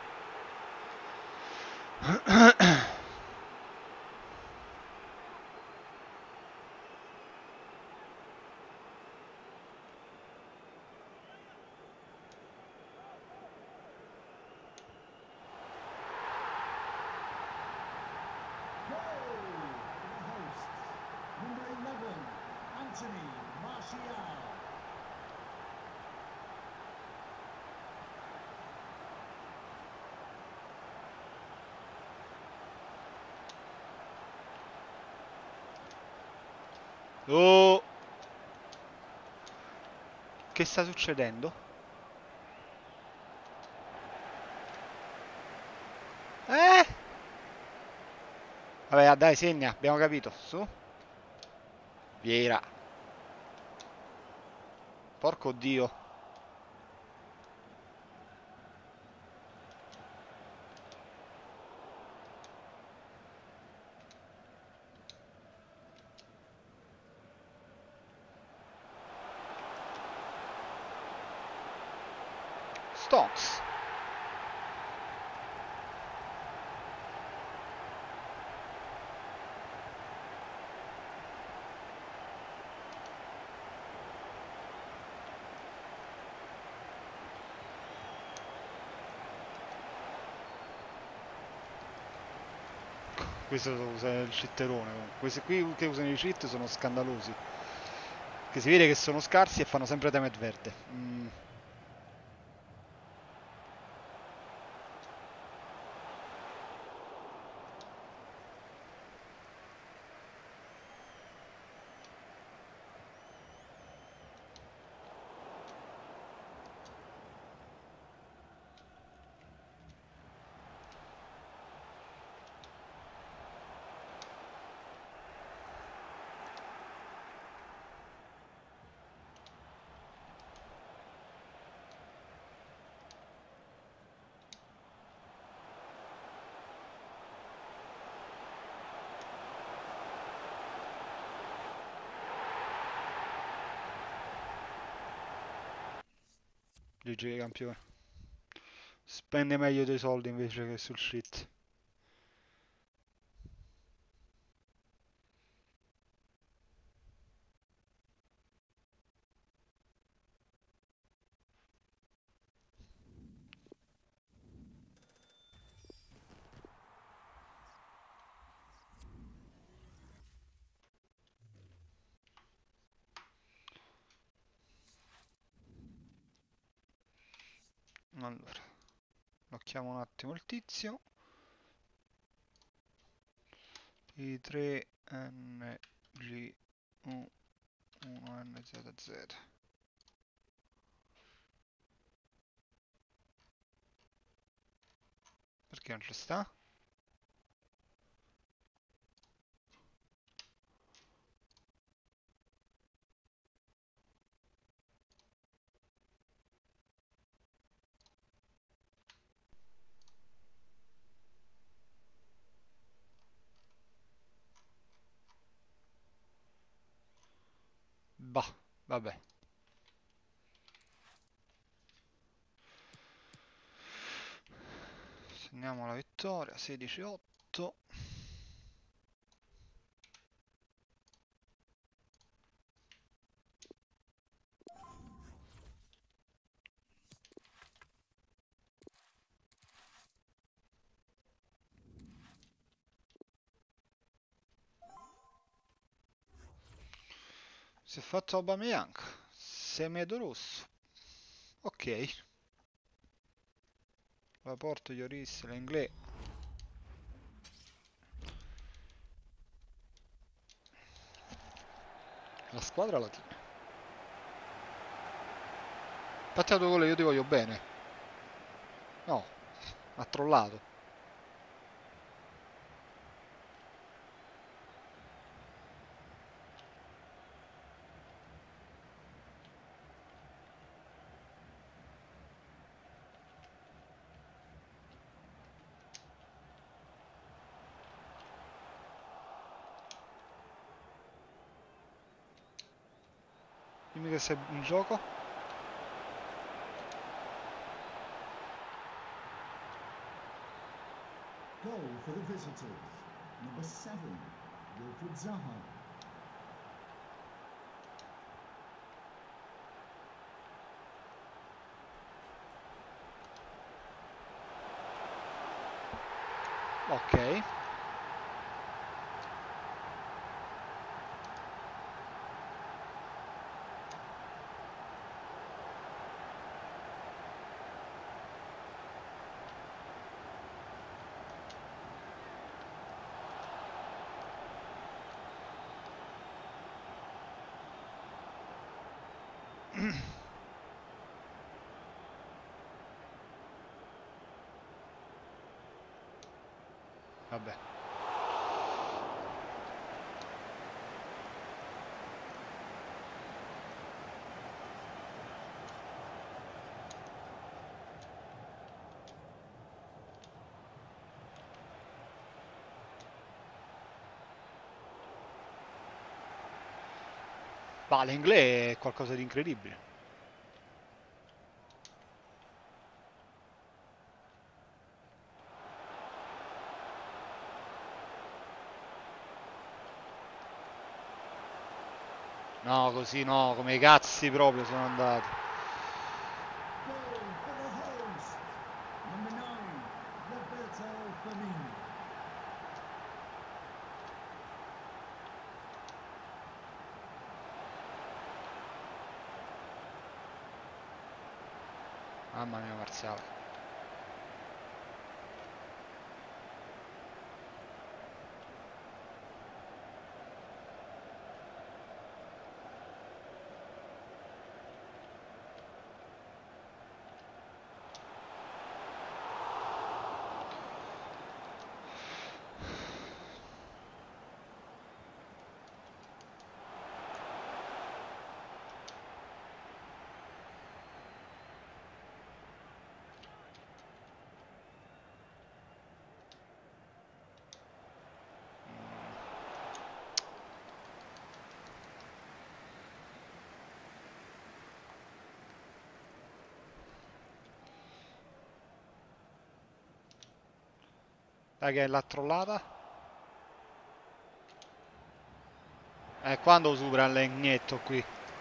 Goal for the hosts. Number eleven, Anthony Martial. Oh! Che sta succedendo? Eh? Vabbè, dai, segna, abbiamo capito. Su. Vieira. Porco Dio. Stones. Questo usa il citterone. Questi qui che usano i cheat sono scandalosi. Che si vede che sono scarsi e fanno sempre Demet verde. Mm. G G campione. Spende meglio dei soldi invece che sul shit. Allora, blocchiamo un attimo il tizio. I tre N G U uno N Z Z. Perché non ci sta? Bah, vabbè. Segniamo la vittoria, sedici otto. Si è fatto Aubameyang, Semedo rosso. Ok. Laporte, Lloris, Lenglet. La squadra la tiene. Infatti a due gol io ti voglio bene. No, ha trollato. Dimmi che sei in gioco. Goal for the visitors. Number seven, Wilfried Zaha. Ok. Vabbè. Ma l'inglese è qualcosa di incredibile. No, così no, come i cazzi proprio sono andati. Goal for the host. Number nine, Roberto Firmino. Mamma mia, Marziale. Dai che l'ha trollata. Eh, quando supera il legnetto qui?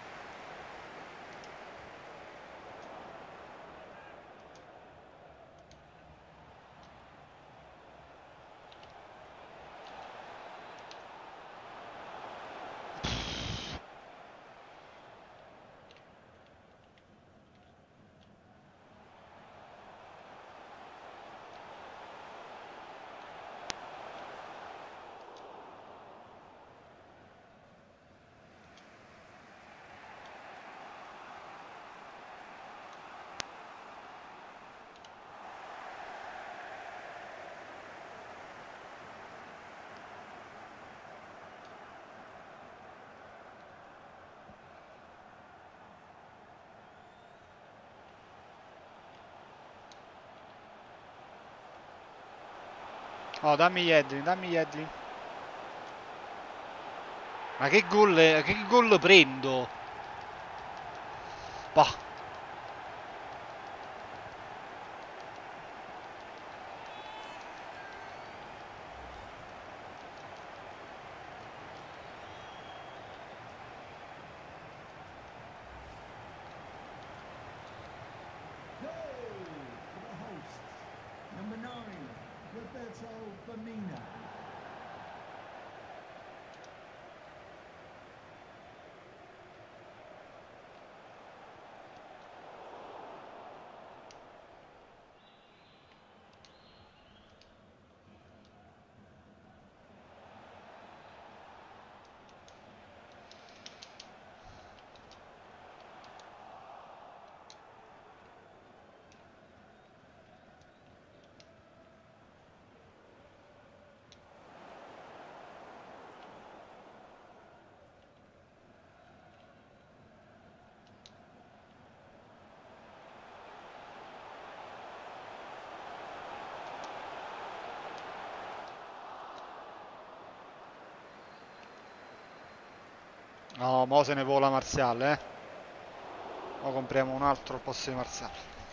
Oh, dammi Yedlin, dammi Yedlin. Ma che gol, che gol prendo? Bah. Goal for the hosts. Number nine, Roberto Firmino. No, mo se ne vola Martial, eh. Mo compriamo un altro al posto di Martial.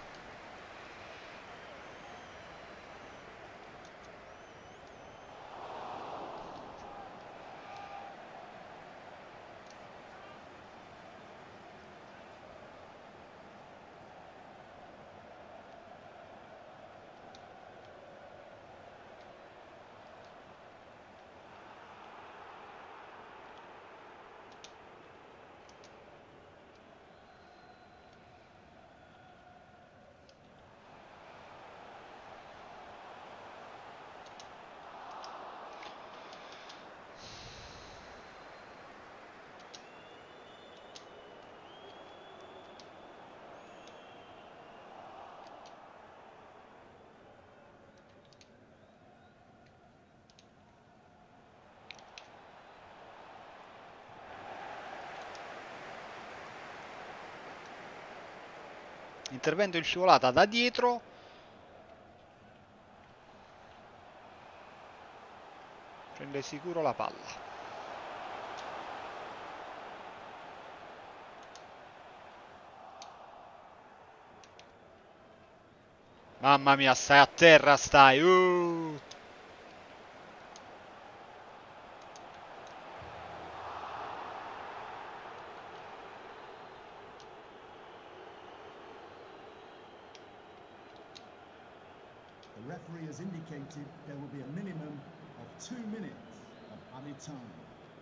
Intervento in scivolata da dietro. Prende sicuro la palla. Mamma mia, stai a terra, stai. Uh. The referee has indicated there will be a minimum of two minutes of added time.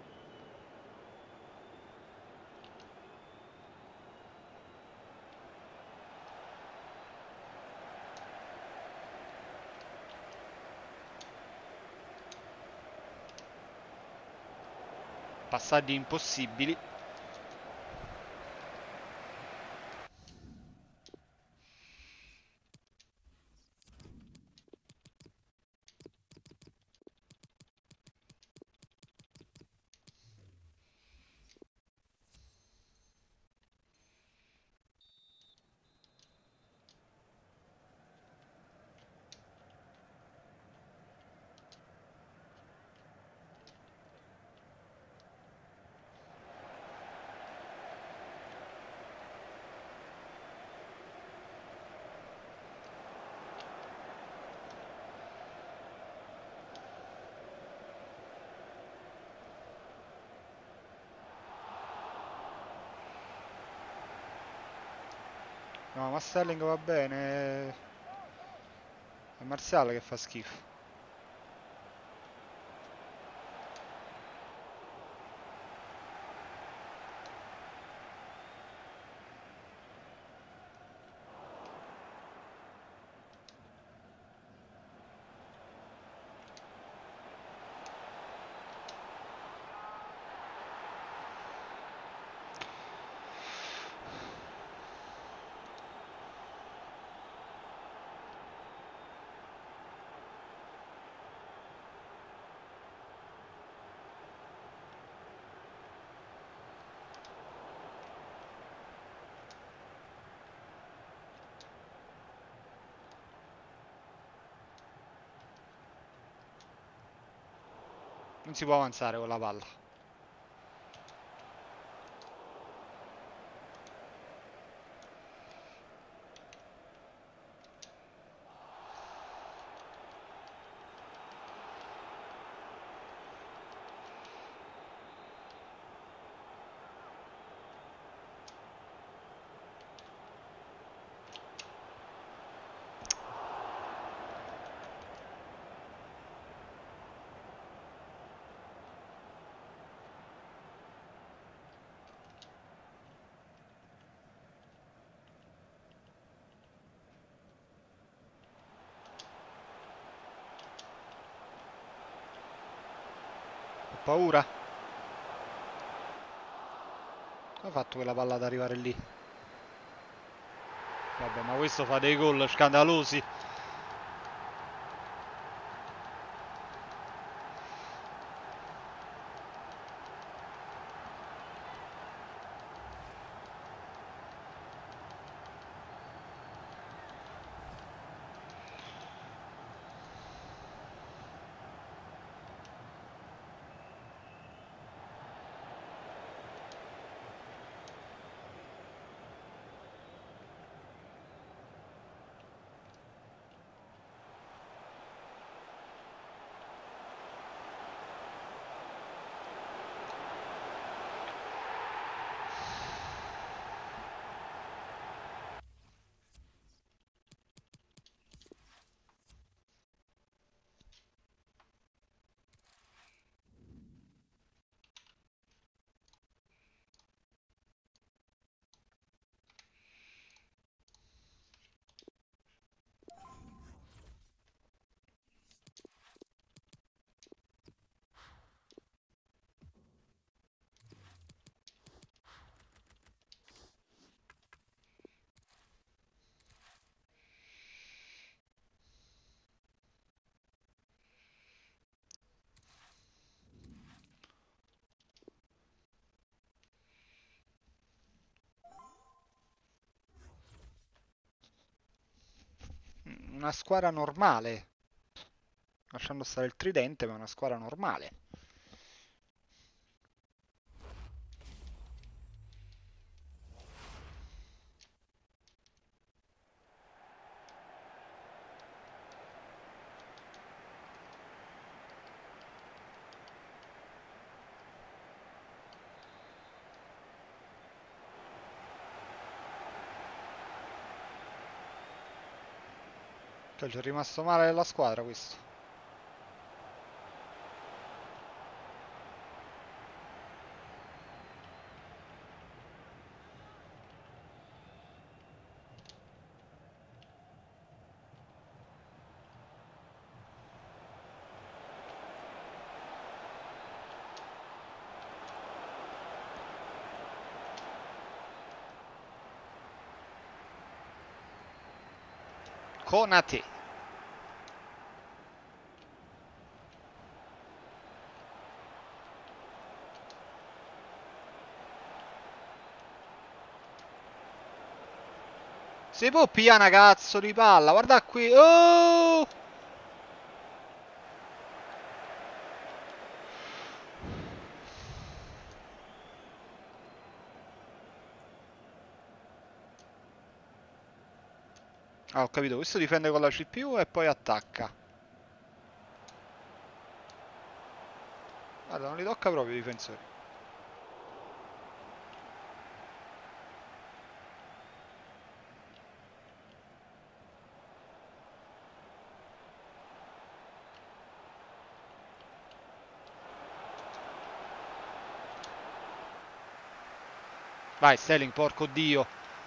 Passaggi impossibili. No, ma Sterling va bene. È Marziale che fa schifo. Non si può avanzare con la palla. Ho paura. Come ha fatto quella palla ad arrivare lì? Vabbè, ma questo fa dei gol scandalosi. Una squadra normale. Lasciando stare il tridente, ma una squadra normale. Cioè, ci è rimasto male della squadra questo. Konate. Si può pigliare una cazzo di palla, guarda qui. Oh! Ah, ho capito, questo difende con la C P U e poi attacca. Guarda, non li tocca proprio i difensori. Vai Sterling, porco dio.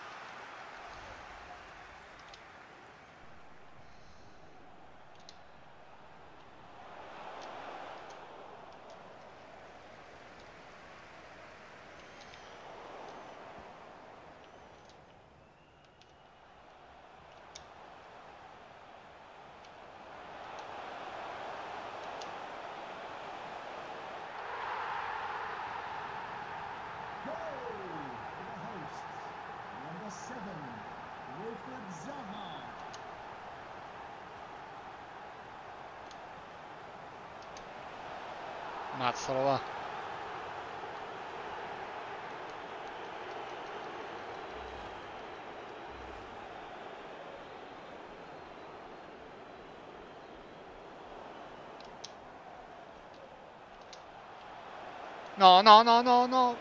Goal for the hosts. Number seven, Wilfred Zaha. Mazzalo, va. No, no, no, no, no.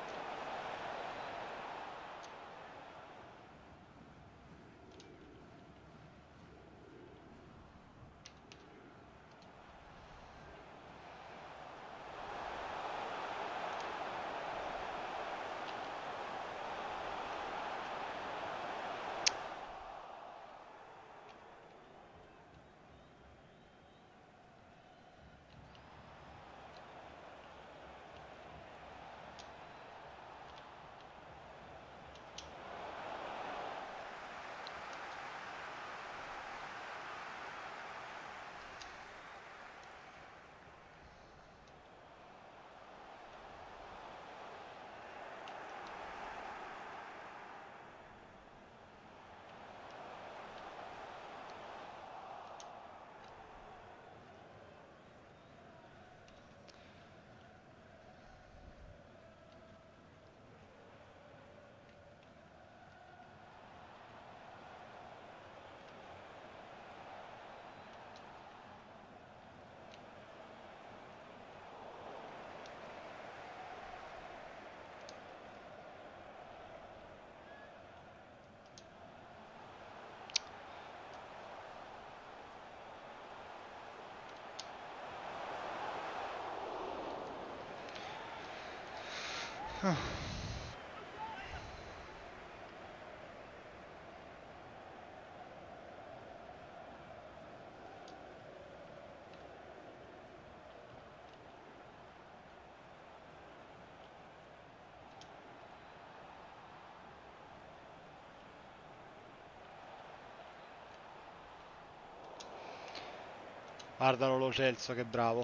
Guardalo lo Celso, che bravo.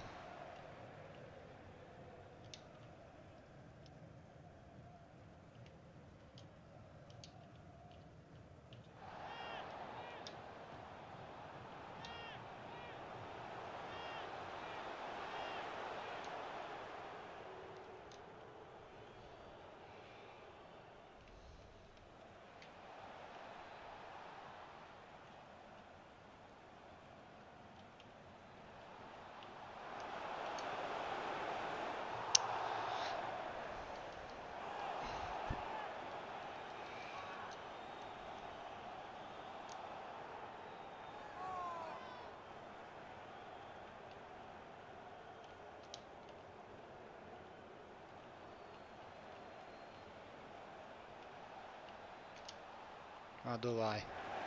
Ma dove vai?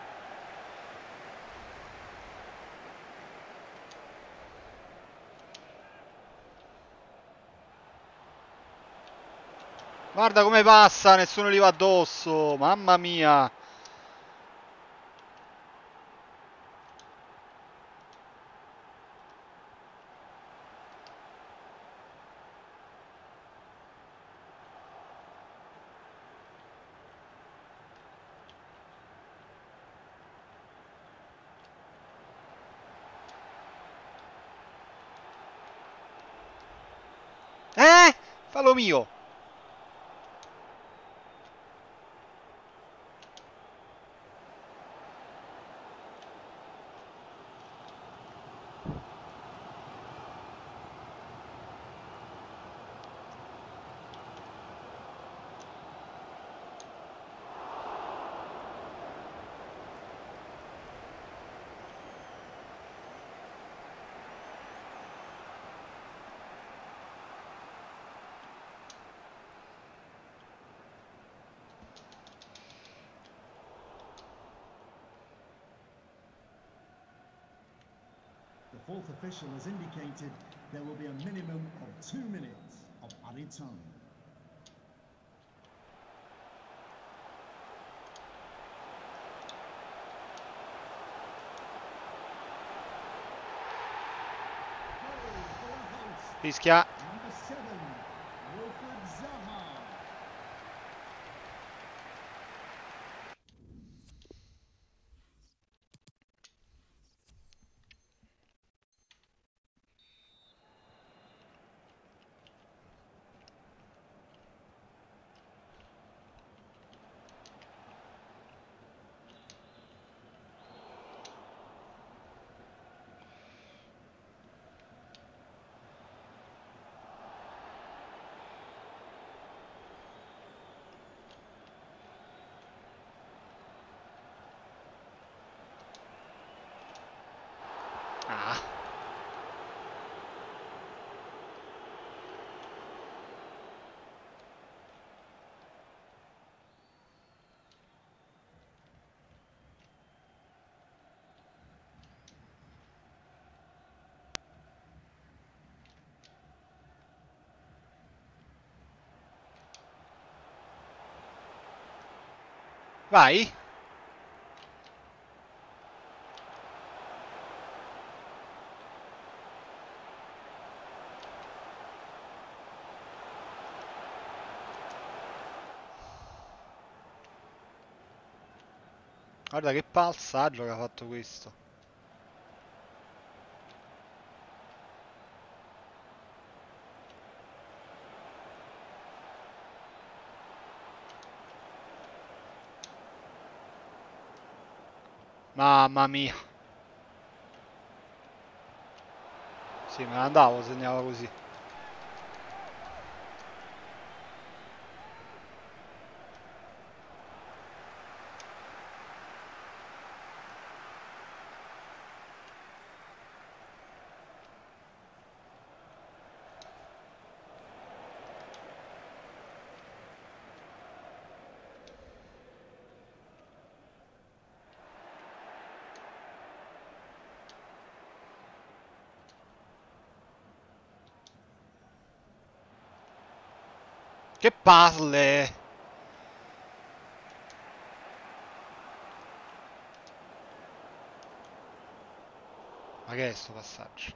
Guarda come passa, nessuno gli va addosso, mamma mia. Eh? Fallo mio. The fourth official has indicated there will be a minimum of two minutes of added time. Fischia. Number seven, Wilfred Zaha. Ah. Vai. Guarda che passaggio che ha fatto questo. Mamma mia. Sì, me ne andavo, segnava così. Che palle! Ma che è sto passaggio?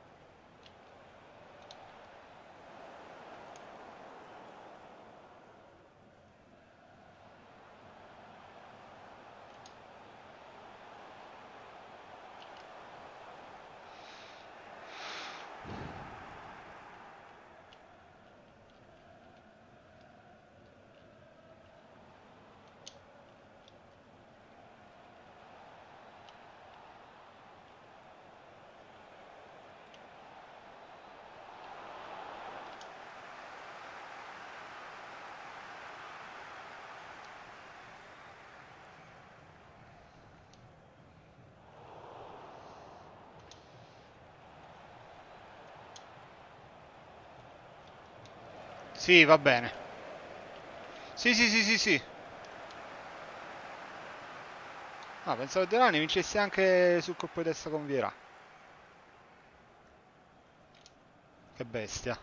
Sì, va bene. Sì, sì, sì, sì, sì. Ah, pensavo che Delani vincesse anche sul colpo di testa con Vieira. Che bestia.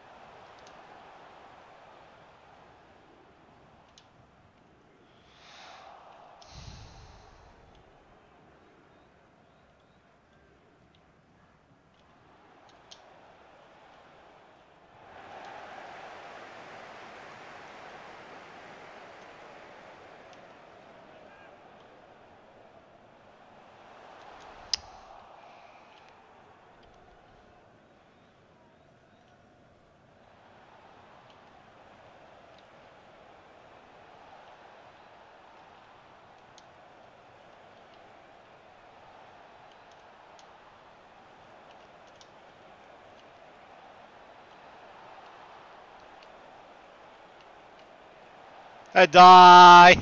E dai!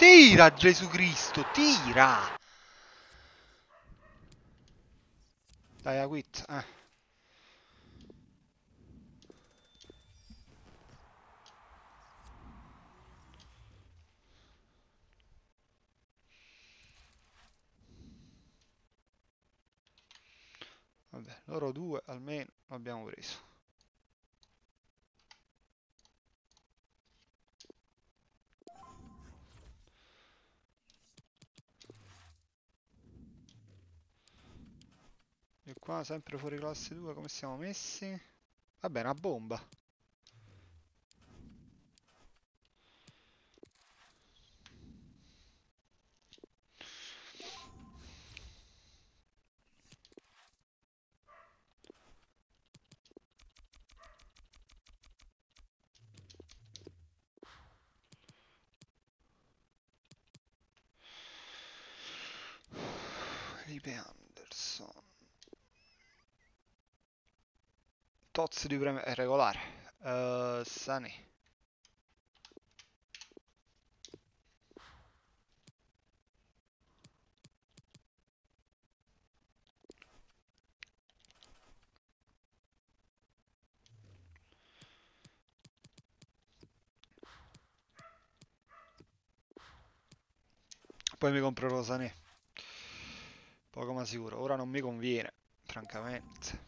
Tira, Gesù Cristo, tira! Dai, a quit, eh. Vabbè, loro due almeno l'abbiamo preso. E qua sempre fuori classe due, come siamo messi? Vabbè, una bomba. Felipe Anderson. Toz di premere è regolare. Uh, Sani. Poi mi comprerò Sané. Poco ma sicuro. Ora non mi conviene, francamente.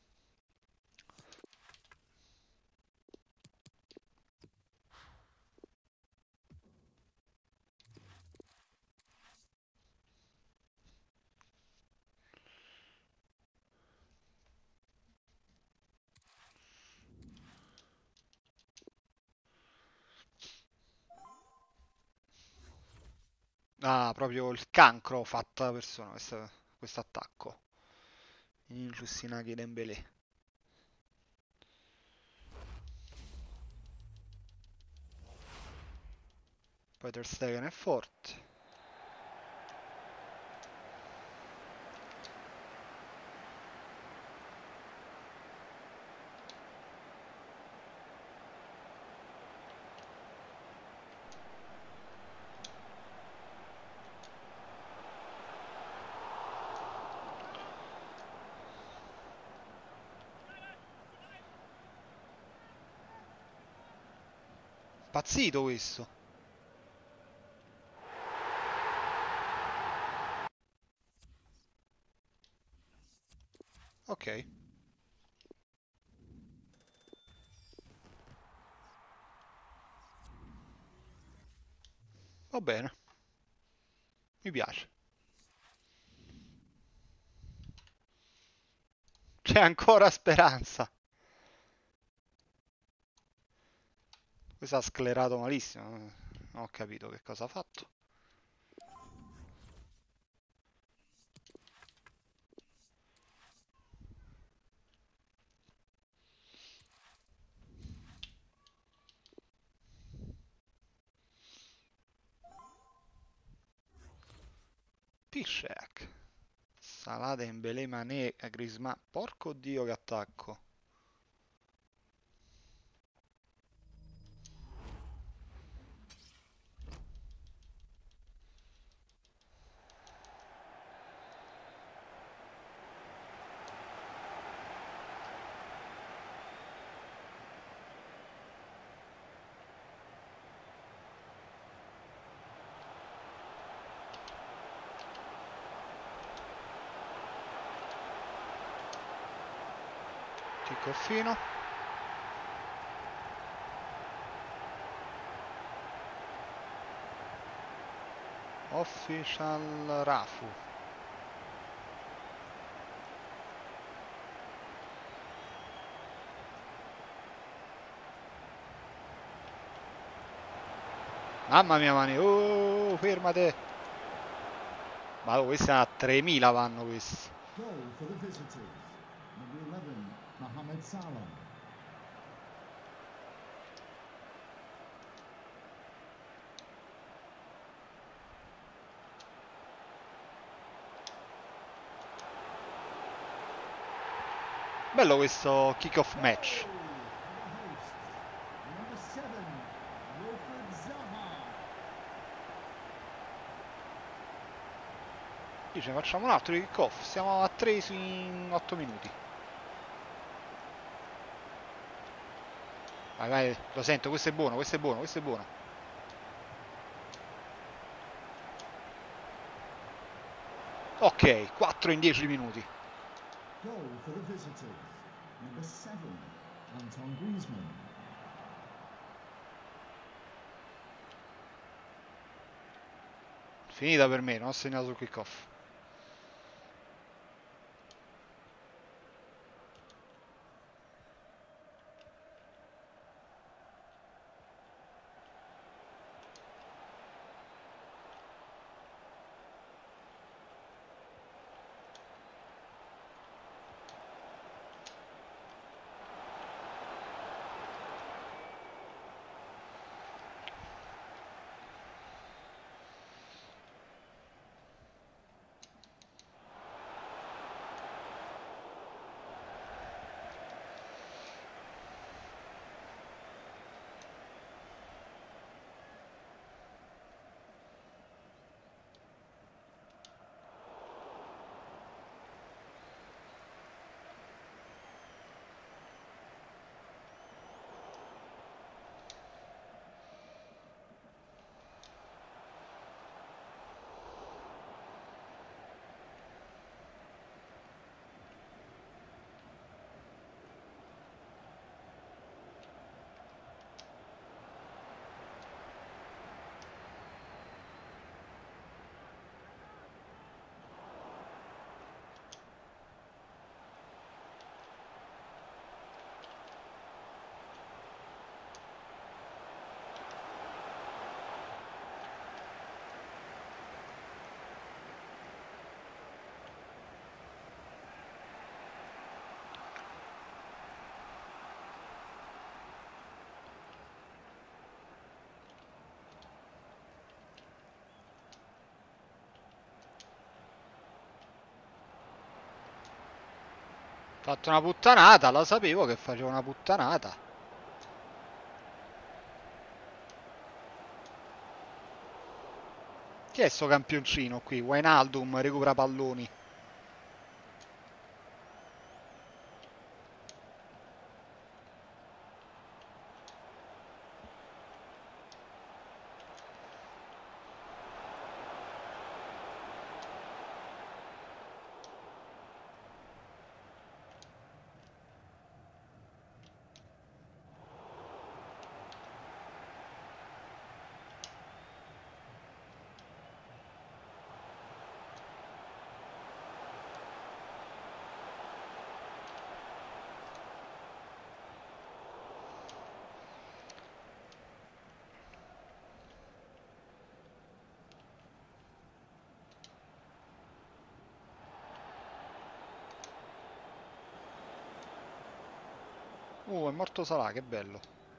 Ah, proprio il cancro fatto da persona, questo attacco. Inlussinaghi Dembélé. Poi Ter Stegen è forte. Pazzito questo. Ok. Va bene. Mi piace. C'è ancora speranza. Questo ha sclerato malissimo. Non ho capito che cosa ha fatto. Piszczek. Salah, Dembélé, Mané, Griezmann. Porco dio che attacco. Kickoffino. Official Rafu. Mamma mia Mani, oh, fermate. Ma oh, questi a tremila vanno questi. Goal for the visitors. Number eleven, Mohamed Salah. Bello questo kick-off match. Number seven, Wilfred Zaha. Qui ce ne facciamo un altro di kick-off. Siamo a tre in otto minuti. Vai, vai, lo sento, questo è buono, questo è buono, questo è buono. Ok, quattro in dieci minuti. Goal for the visitors. Number seven, Anton Griezmann. Finita per me, non ho segnato sul kick-off. Fatto una puttanata, la sapevo che facevo una puttanata. Chi è sto campioncino qui? Wijnaldum recupera palloni. Uh, è morto Salah, che bello.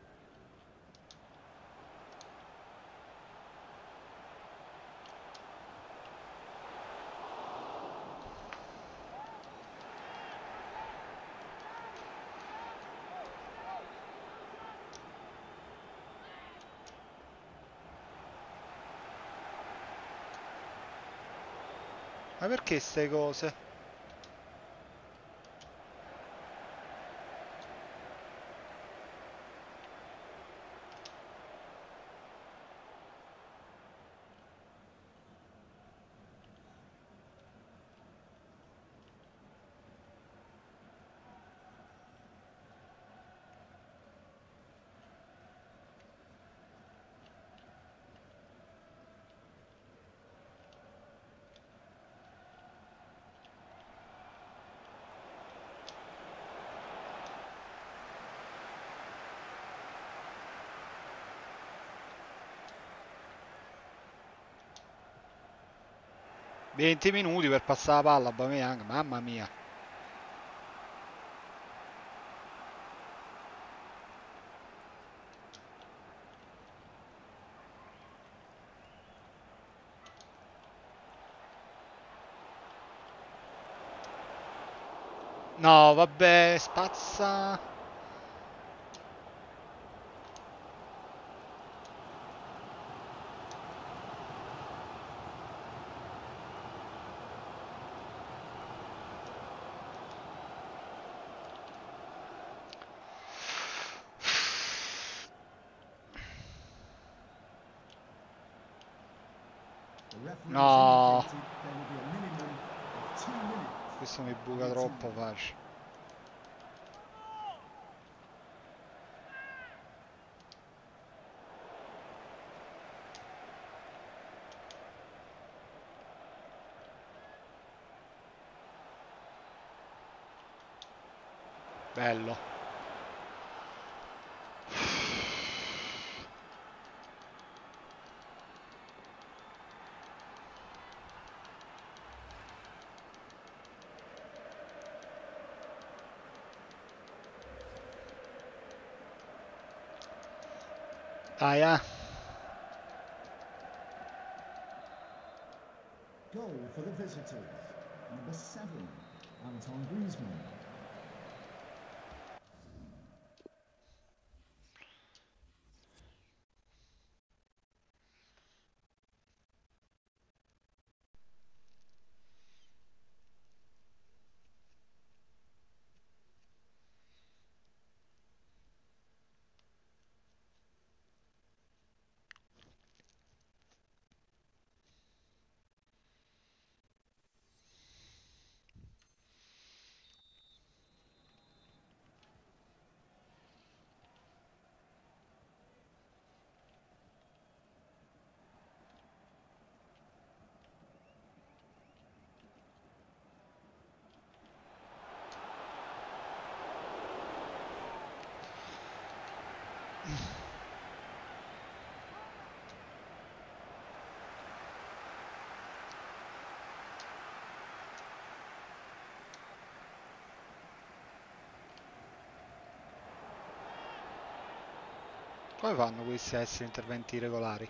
Ma perché ste cose? venti minuti per passare la palla a Aubameyang, mamma mia. No, vabbè, spazza. referee No. has indicated there will be a minimum of two minutes. Questo mi buca troppo facile. Bello. Dai, eh. Goal for the visitors. Number seven, Anton Griezmann. Come fanno questi a essere interventi regolari?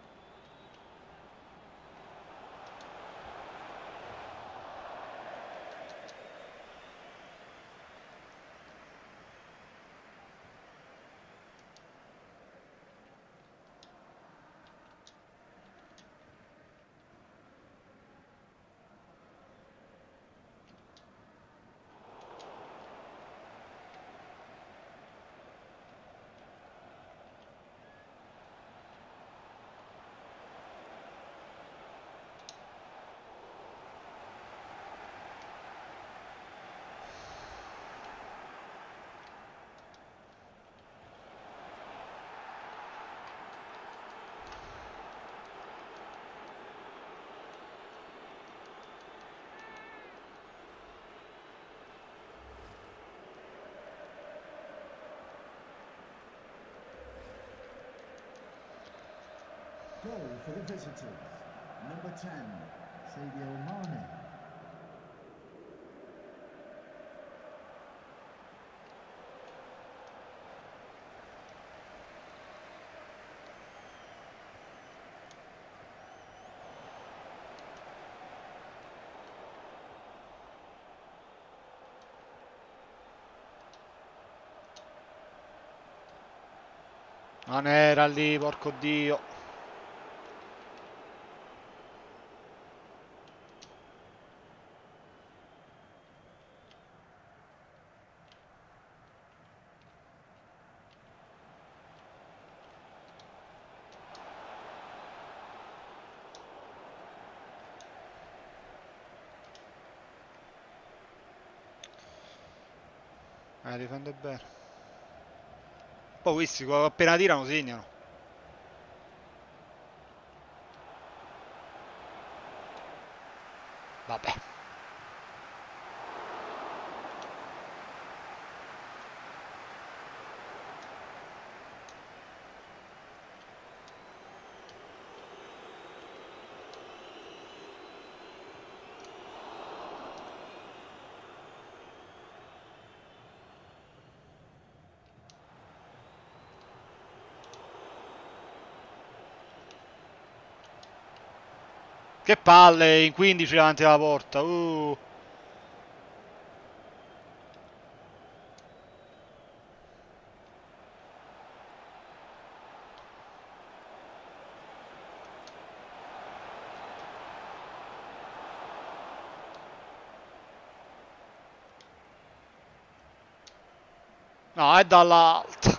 Goal for the visitors. Number ten, Sadio Mane. Non era lì, porco Dio. Eh, difende bene. Poi questi appena tirano segnano. Vabbè. Che palle in quindici davanti alla porta. Uh. No, è dall'alto.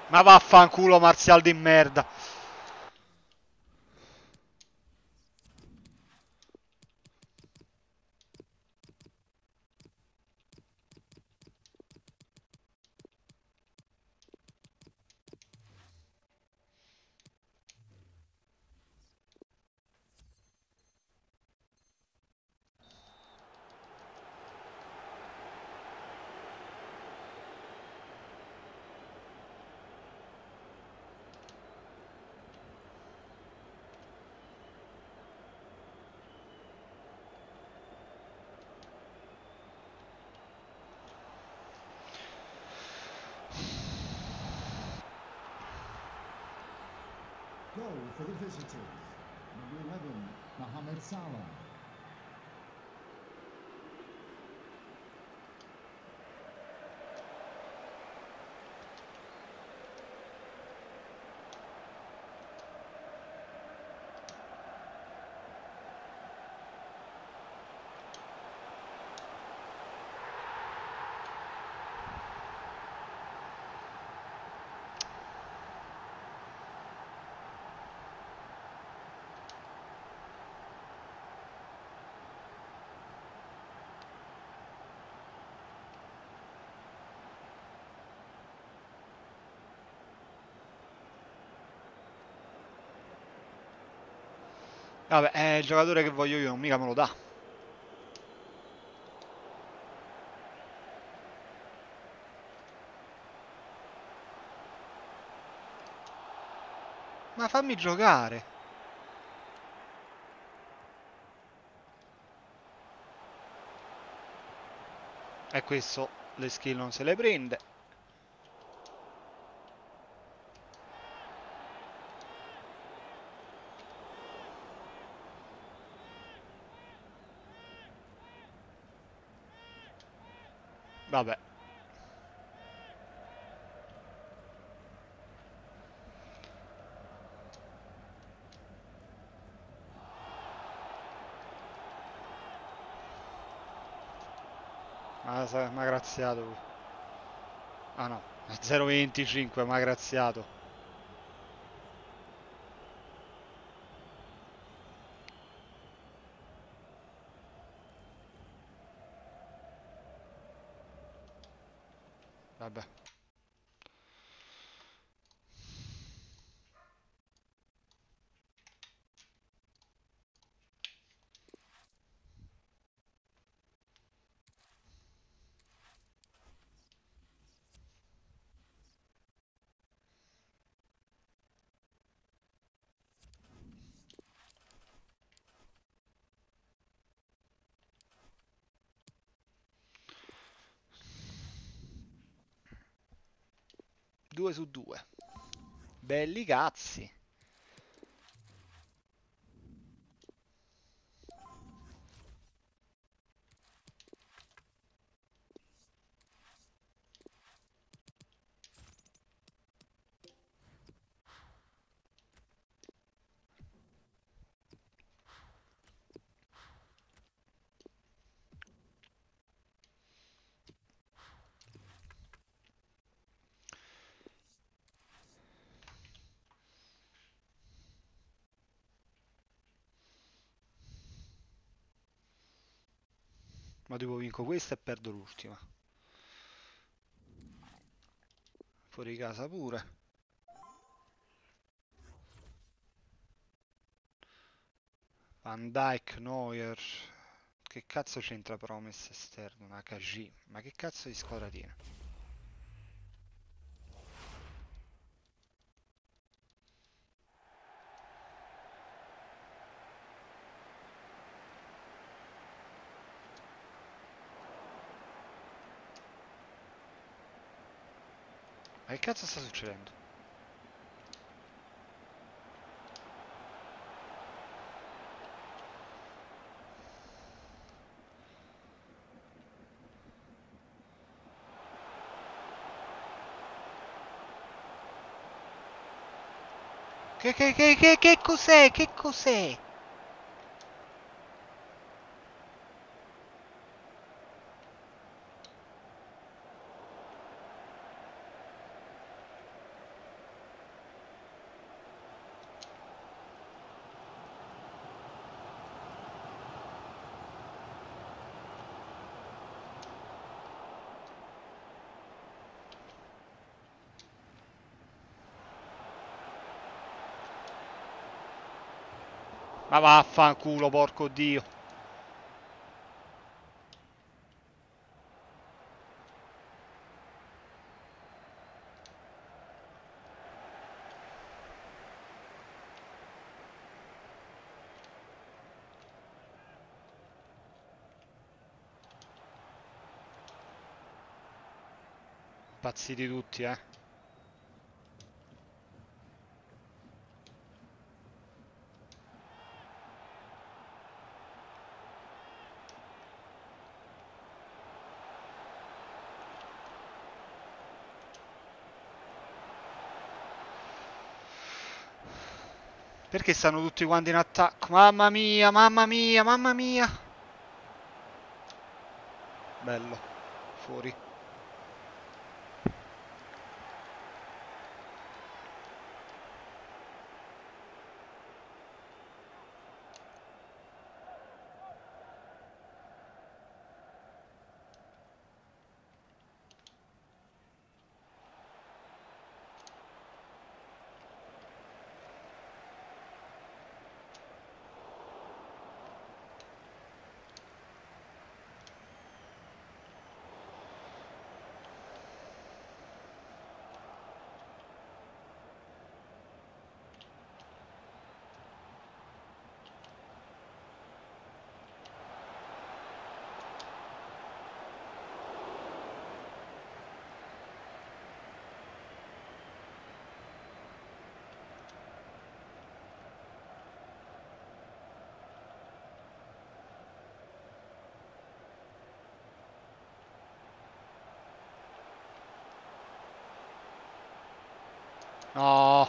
Ma vaffanculo Marzial di merda. Goal for the visitors. Number eleven, Mohamed Salah. Vabbè, è il giocatore che voglio io, mica me lo dà. Ma fammi giocare. E questo le skill non se le prende. Vabbè. Ma, sa- ma graziato. Ah no, zero virgola venticinque, ma graziato. Vabbè. Due su due. Belli cazzi. Ma tipo vinco questa e perdo l'ultima. Fuori casa pure. Van Dijk, Neuer. Che cazzo c'entra Promise esterno? Nakajima. Ma che cazzo di squadra tiene? Ma che cazzo sta succedendo? Che che che che che cos'è? Che cos'è? Ma vaffanculo, porco dio. Impazziti tutti, eh. Perché stanno tutti quanti in attacco? Mamma mia, mamma mia, mamma mia. Bello. Fuori. No.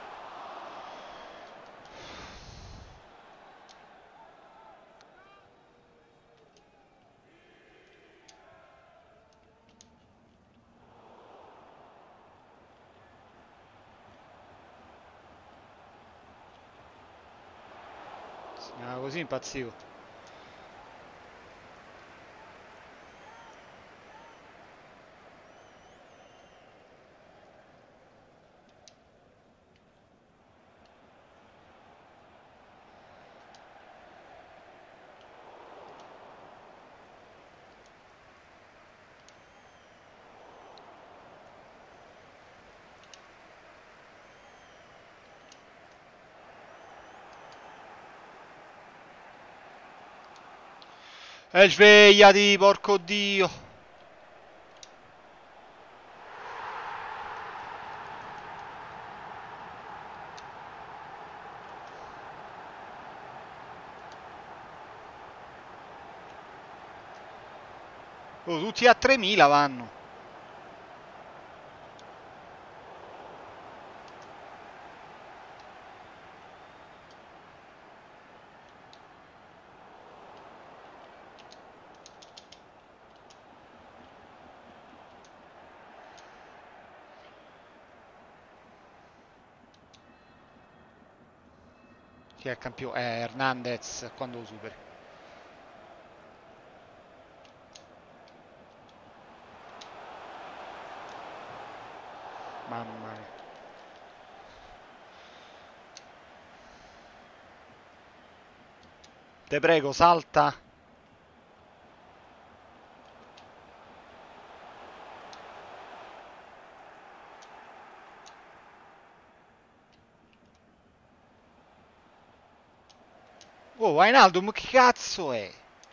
Ah, così impazzivo. E svegliati, porco dio. Oh, tutti a tremila vanno. Chi è il campione? Eh, Hernandez, quando lo superi. Mamma mia. Te prego, salta. Oh, Wijnaldum, che cazzo è?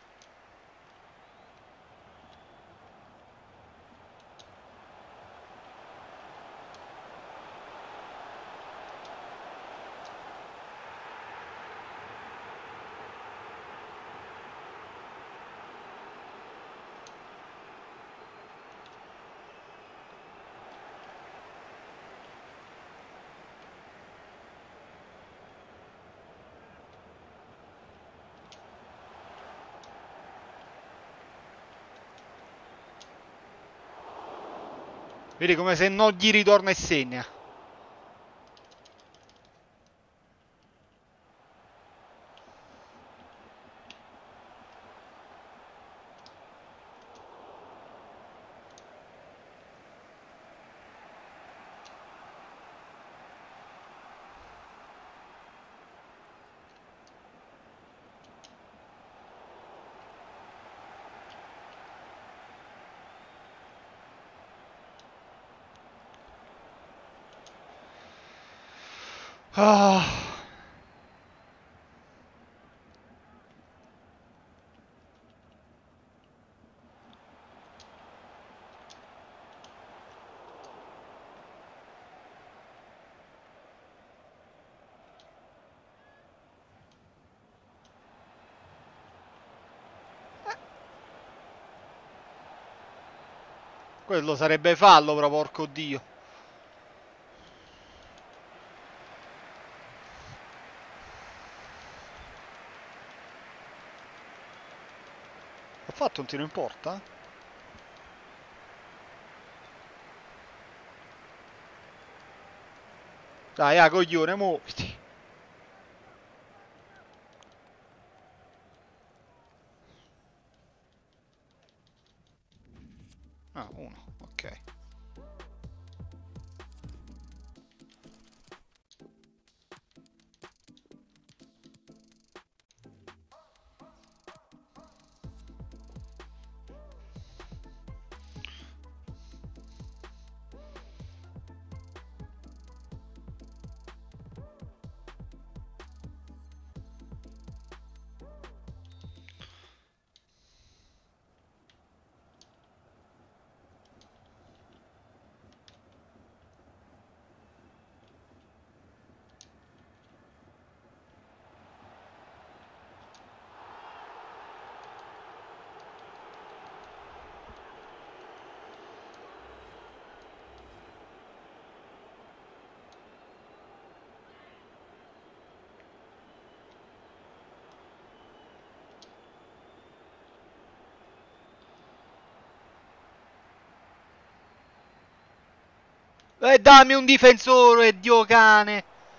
Vedi come se non gli ritorna e segna. Ah. Quello sarebbe fallo, però porco Dio. Ho fatto un tiro in porta? Dai, ah, coglione, muoviti. Ah, uno, ok. Eh, dammi un difensore, Dio cane!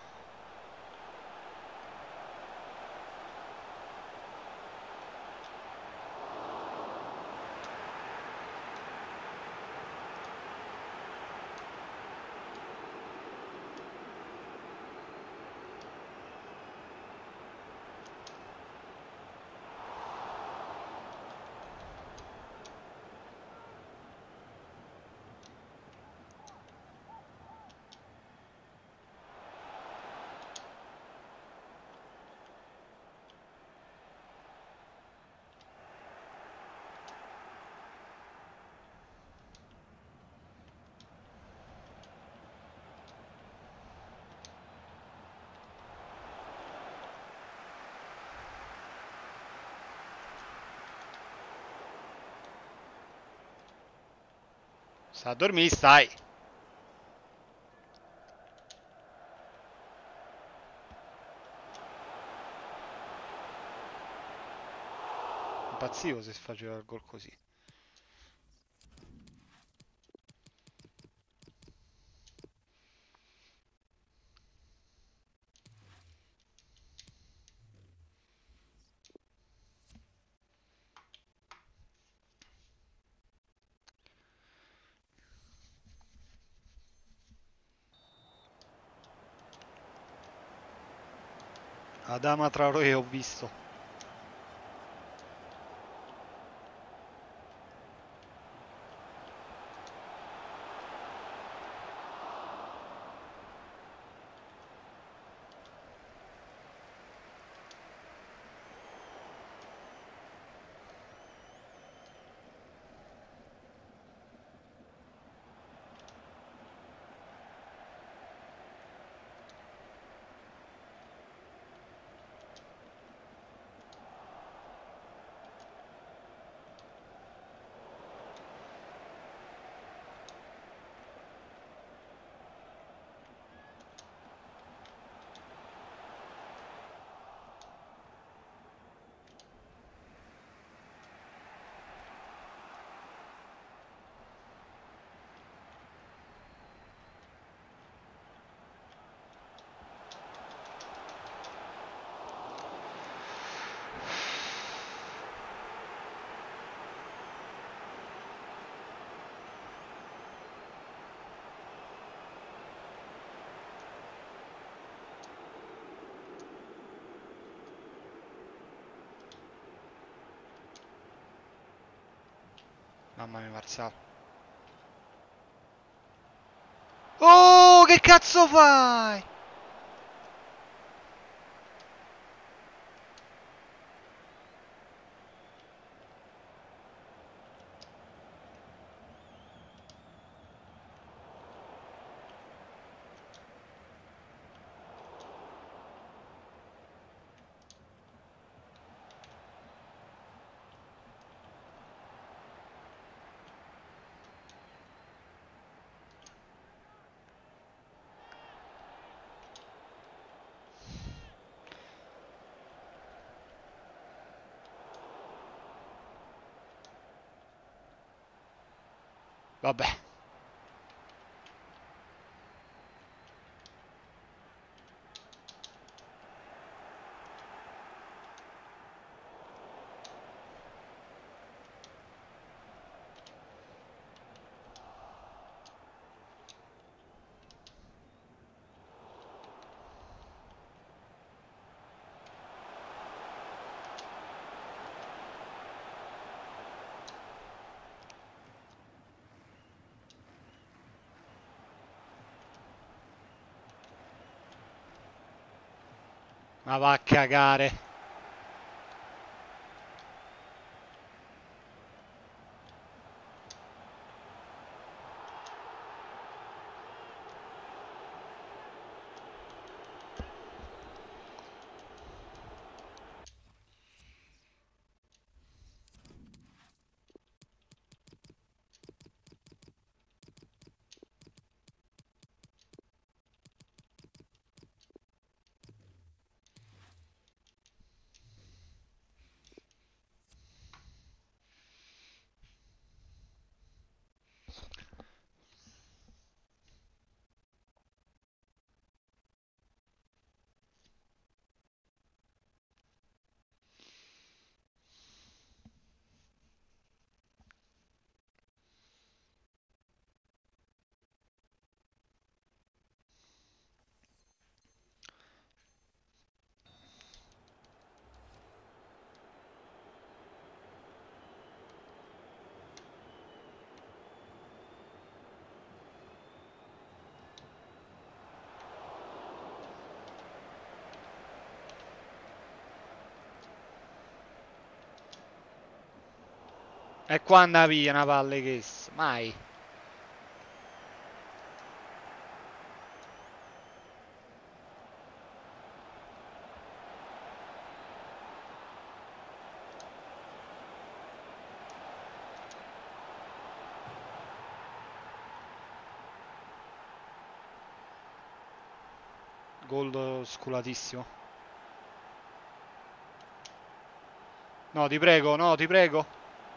Sta a dormire, stai. Impazzivo se faceva il gol così. Adama Traoré ho visto. Mamma mia, Marzial. Oh, che cazzo fai? Vabbè. Ma va a cagare. E quando via una palle che s- mai. Gol sculatissimo. No, ti prego, no, ti prego.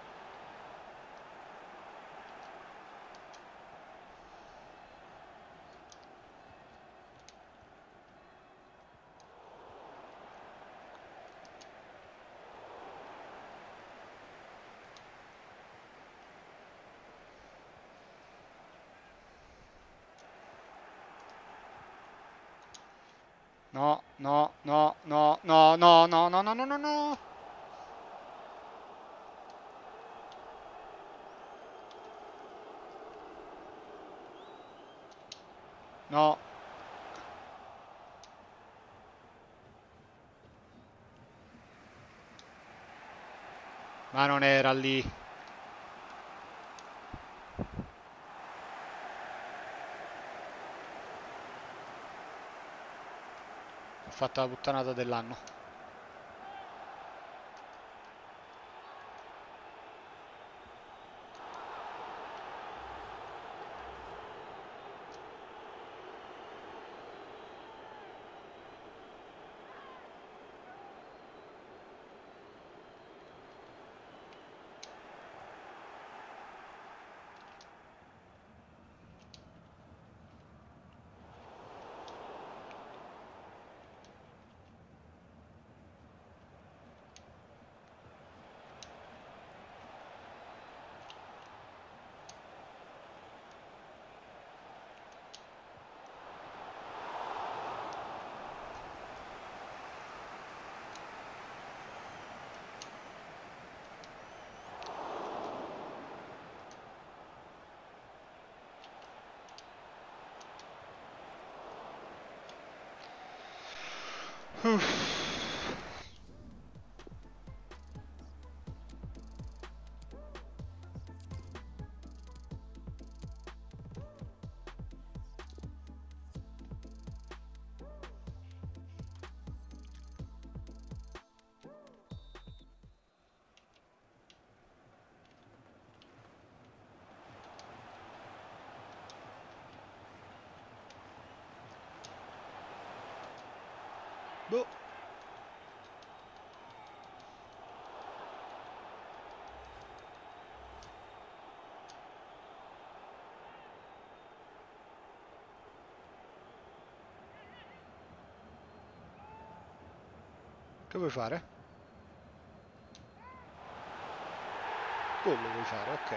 No, no, no, no, no, no, no, no, no, no, no, no. No. Ma non era lì. Ho fatto la puttanata dell'anno. Uff. Boh. Che vuoi fare? Gol lo vuoi fare, ok.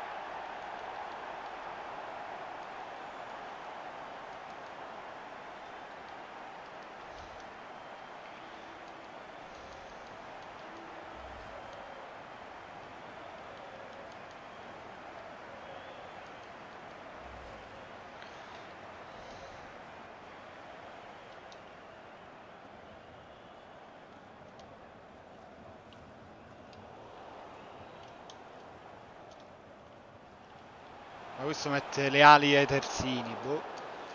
Ma questo mette le ali ai terzini, boh.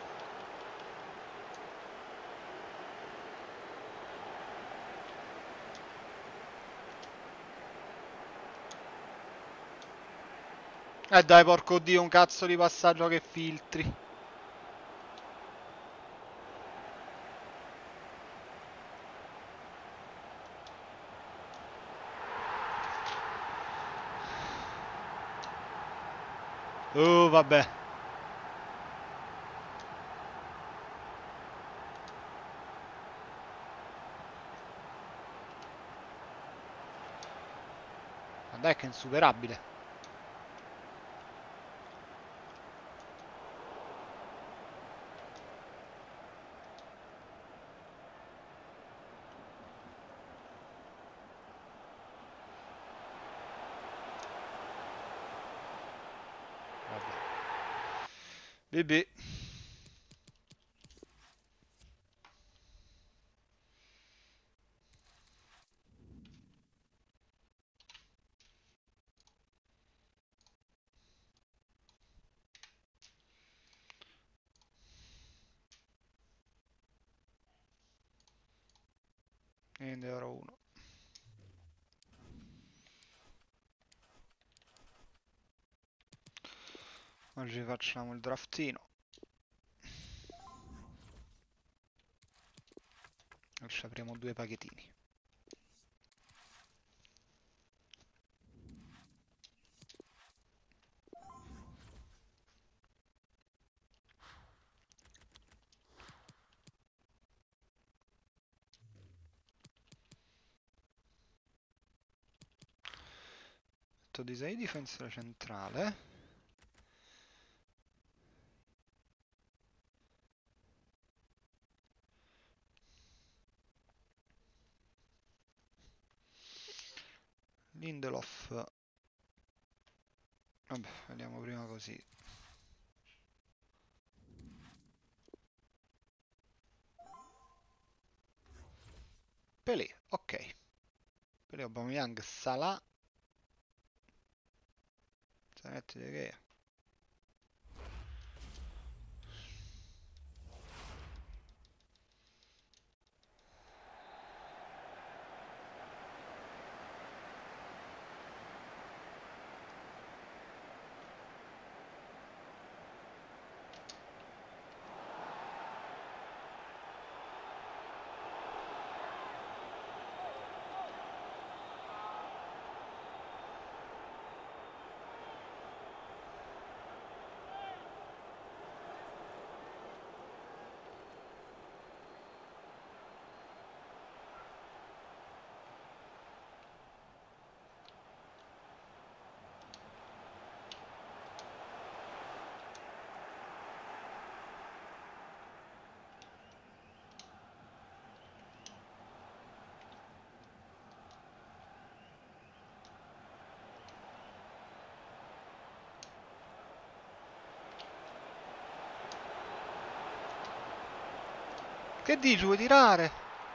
Eh dai, porco dio, un cazzo di passaggio che filtri. Oh, vabbè. Ma dai, che è insuperabile. Bebè. E ne avrò uno. Oggi facciamo il draftino. E ci apriamo due pacchettini. Di sei difensore centrale. Lindelof. Vabbè, vediamo prima così. Pelé, ok. Pelé, Aubameyang, Salah. Zanetti De Gea. Che dici, vuoi tirare?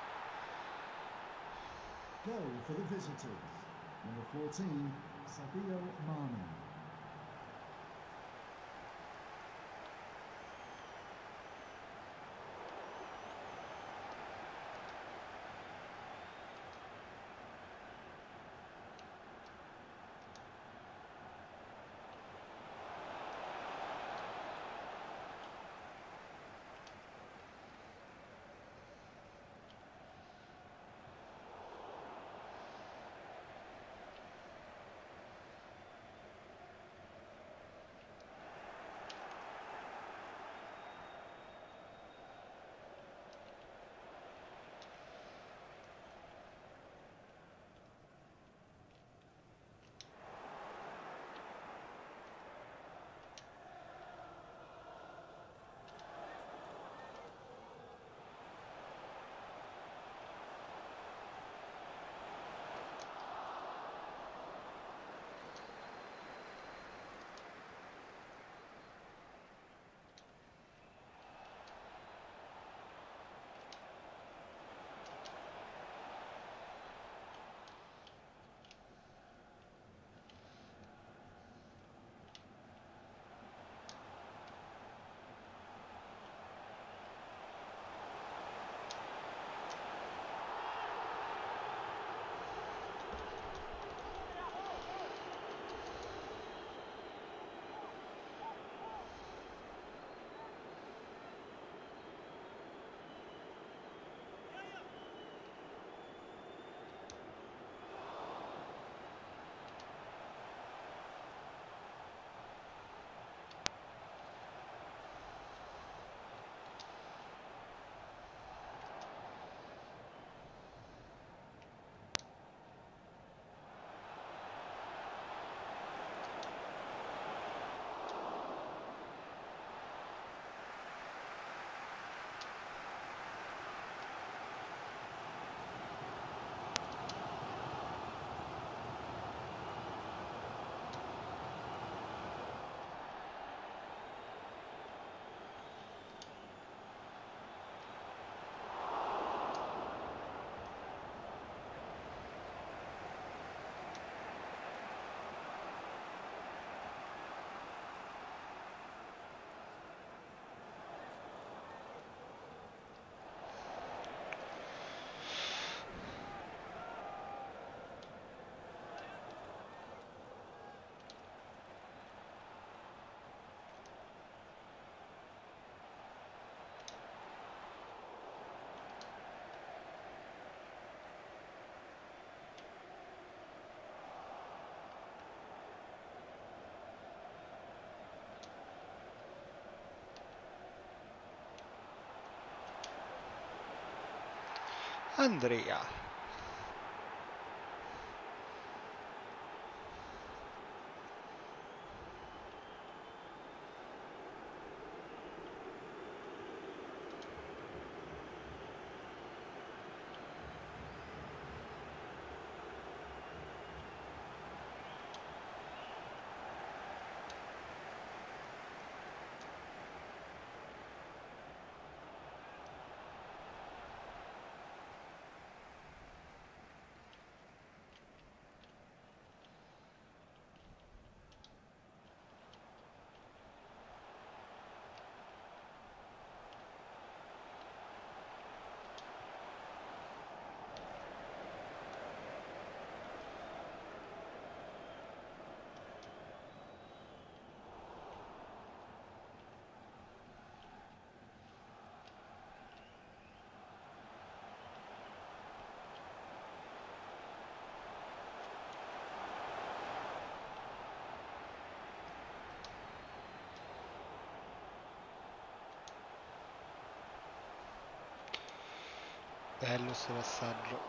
Goal for the visitors. Number fourteen, Sadio Mane. Andrea. Bello sto passaggio.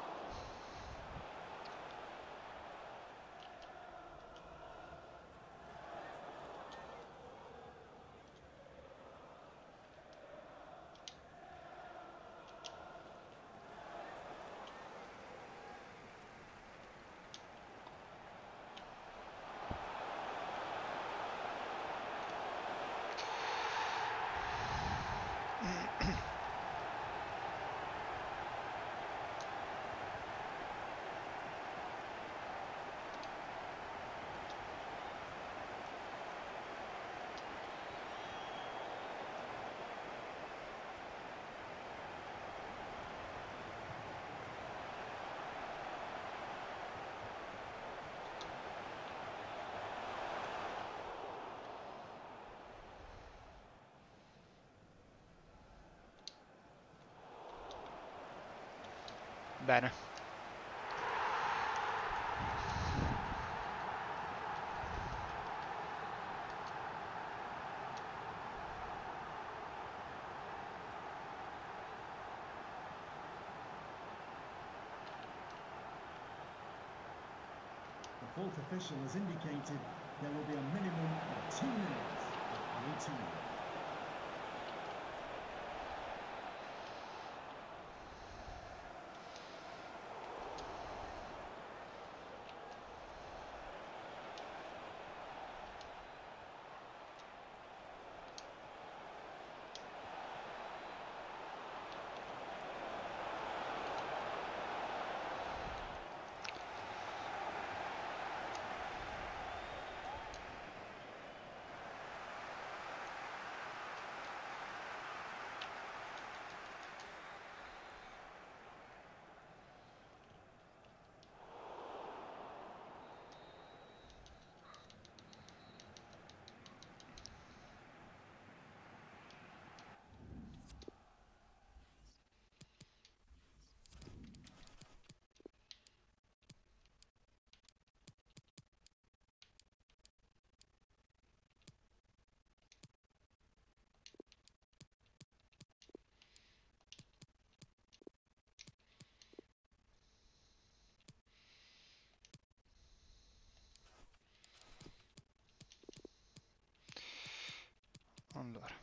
Bene. The fourth official has indicated there will be a minimum of two minutes of added time. Allora.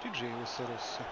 G G questo rosso.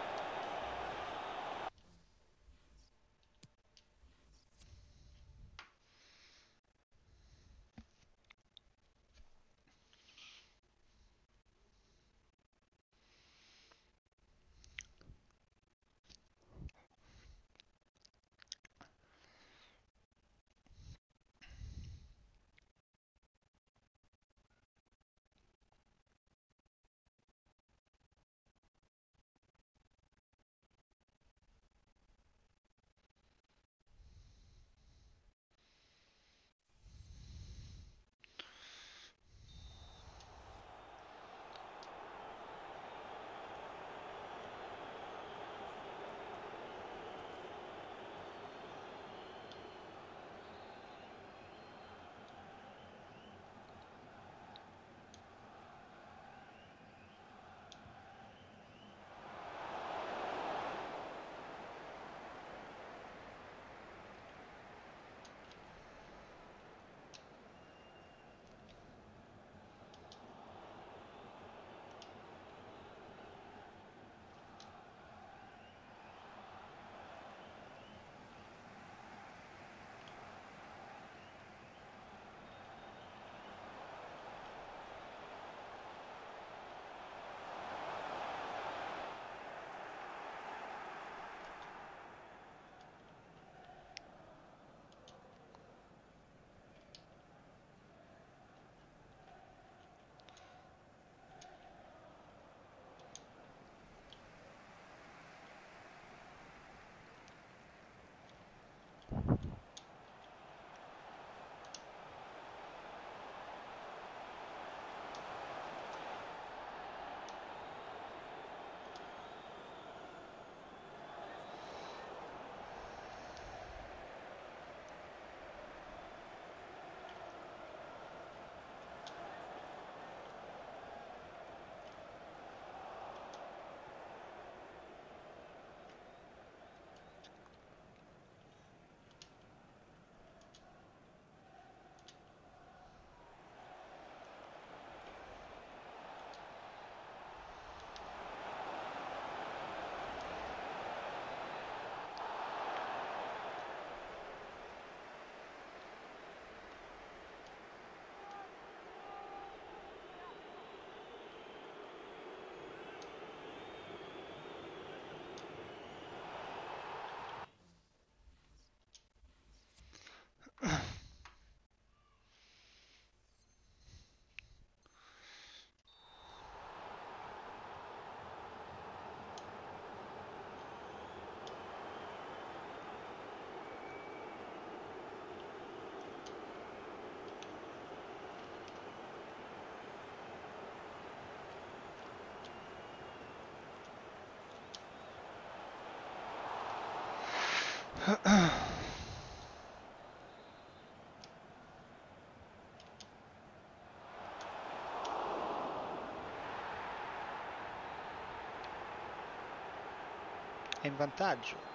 È in vantaggio.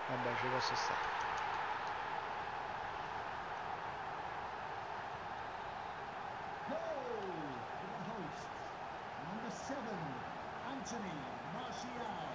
Vabbè, ci posso stare. Goal for the hosts. Number seven, Anthony Martial.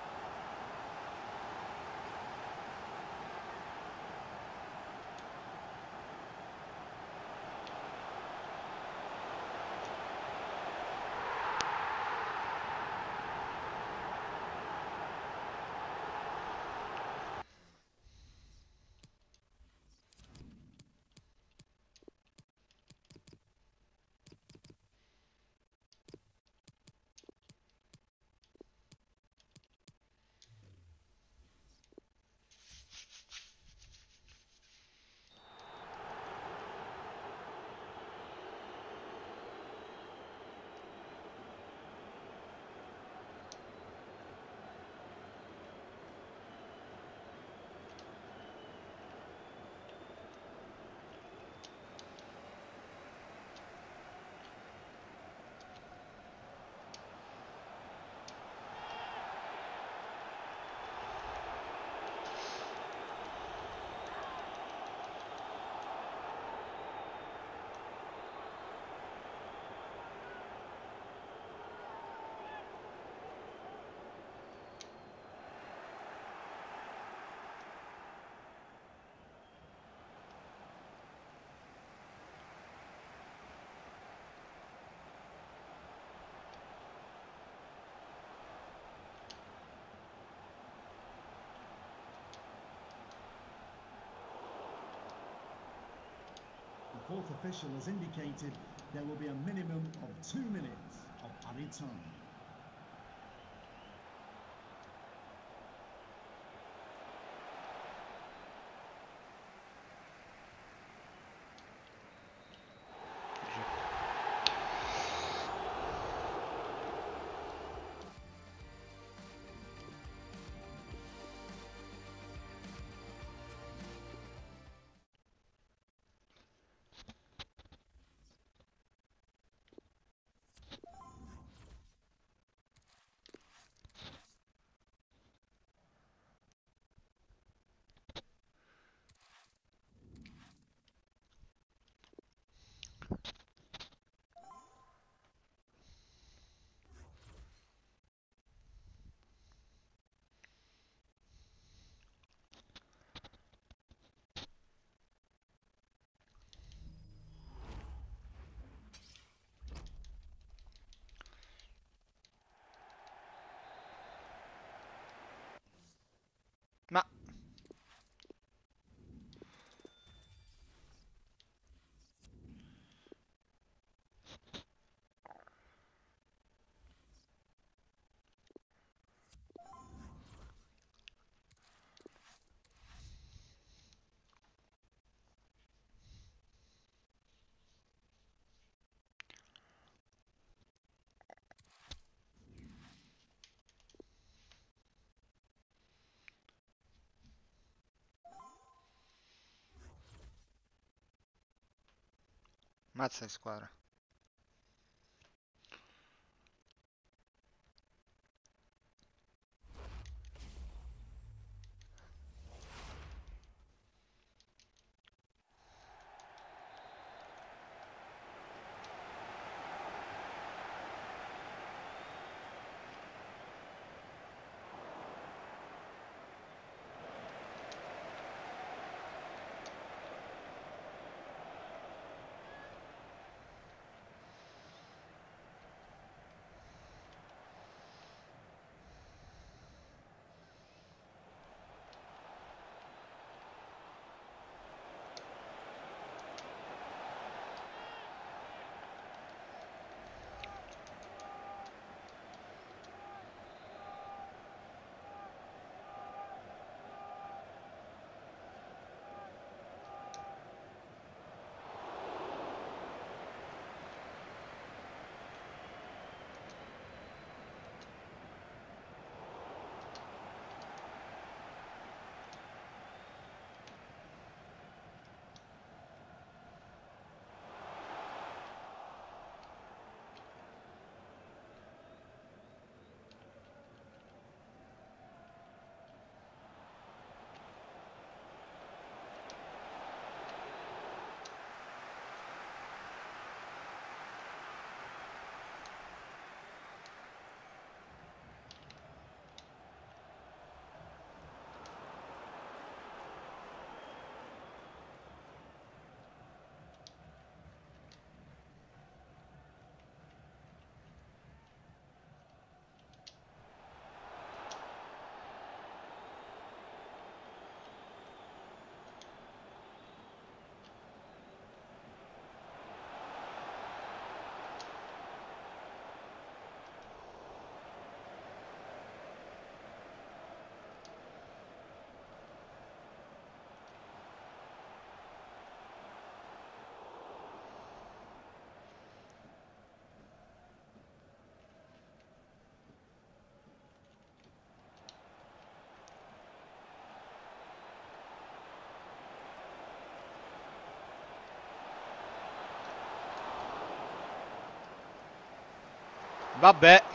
The fourth official has indicated there will be a minimum of two minutes of added time. Ma mazza di squadra. Vabbè.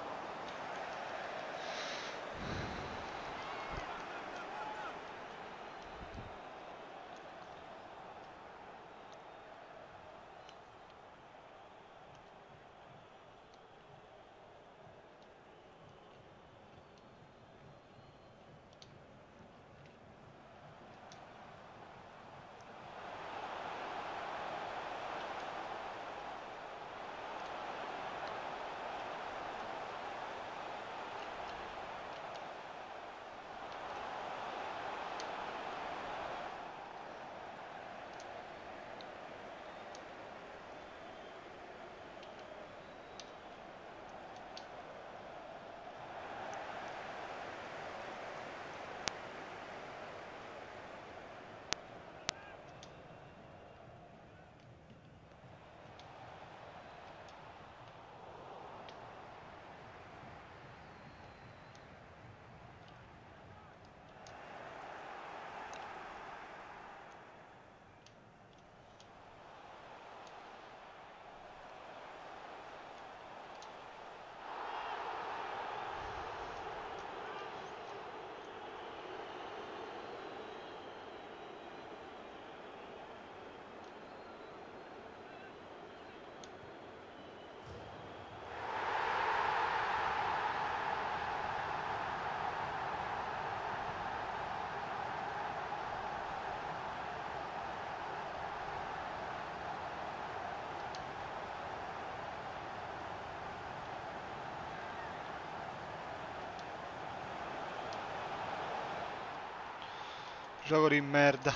Gioco di merda.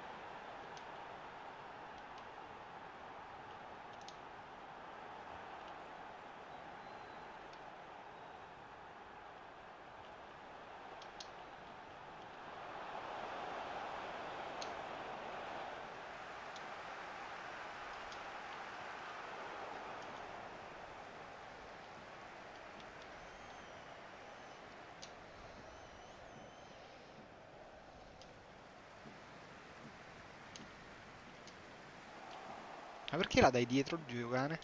Ma perché la dai dietro il giocane?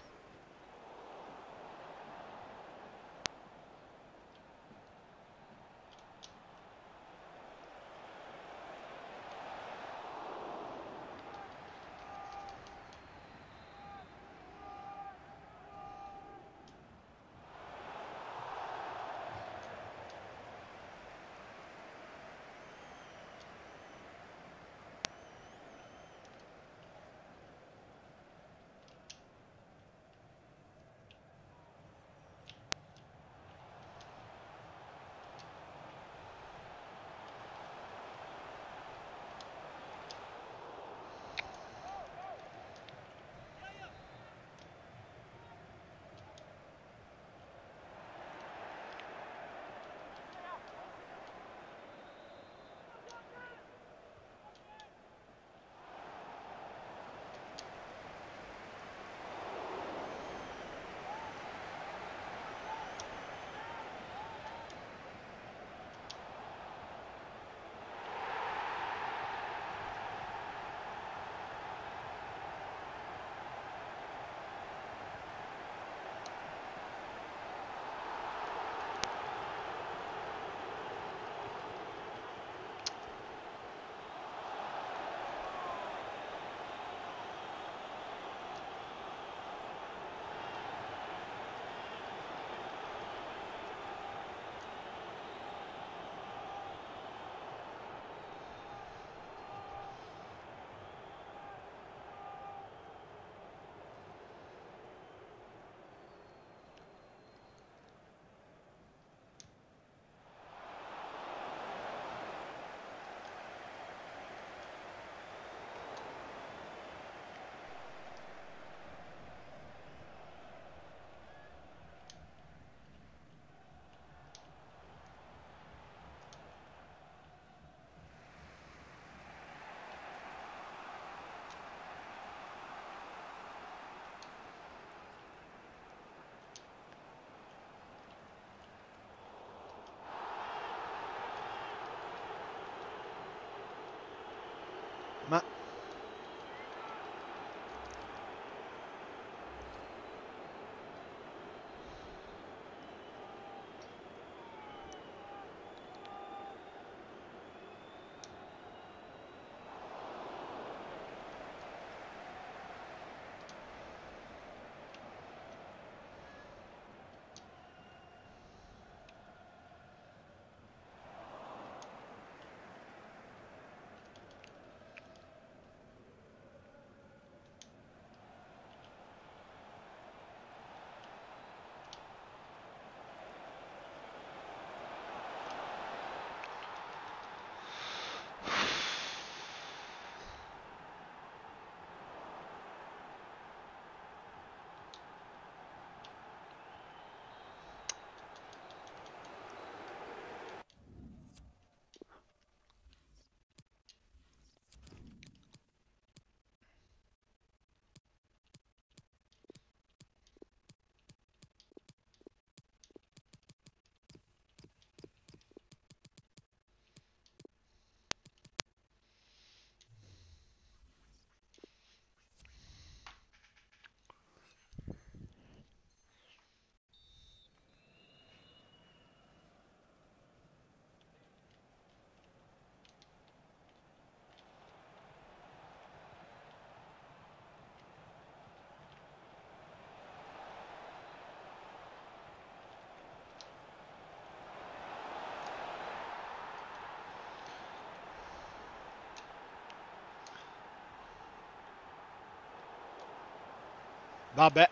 Vabbè.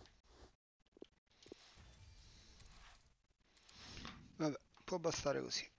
Vabbè, può bastare così.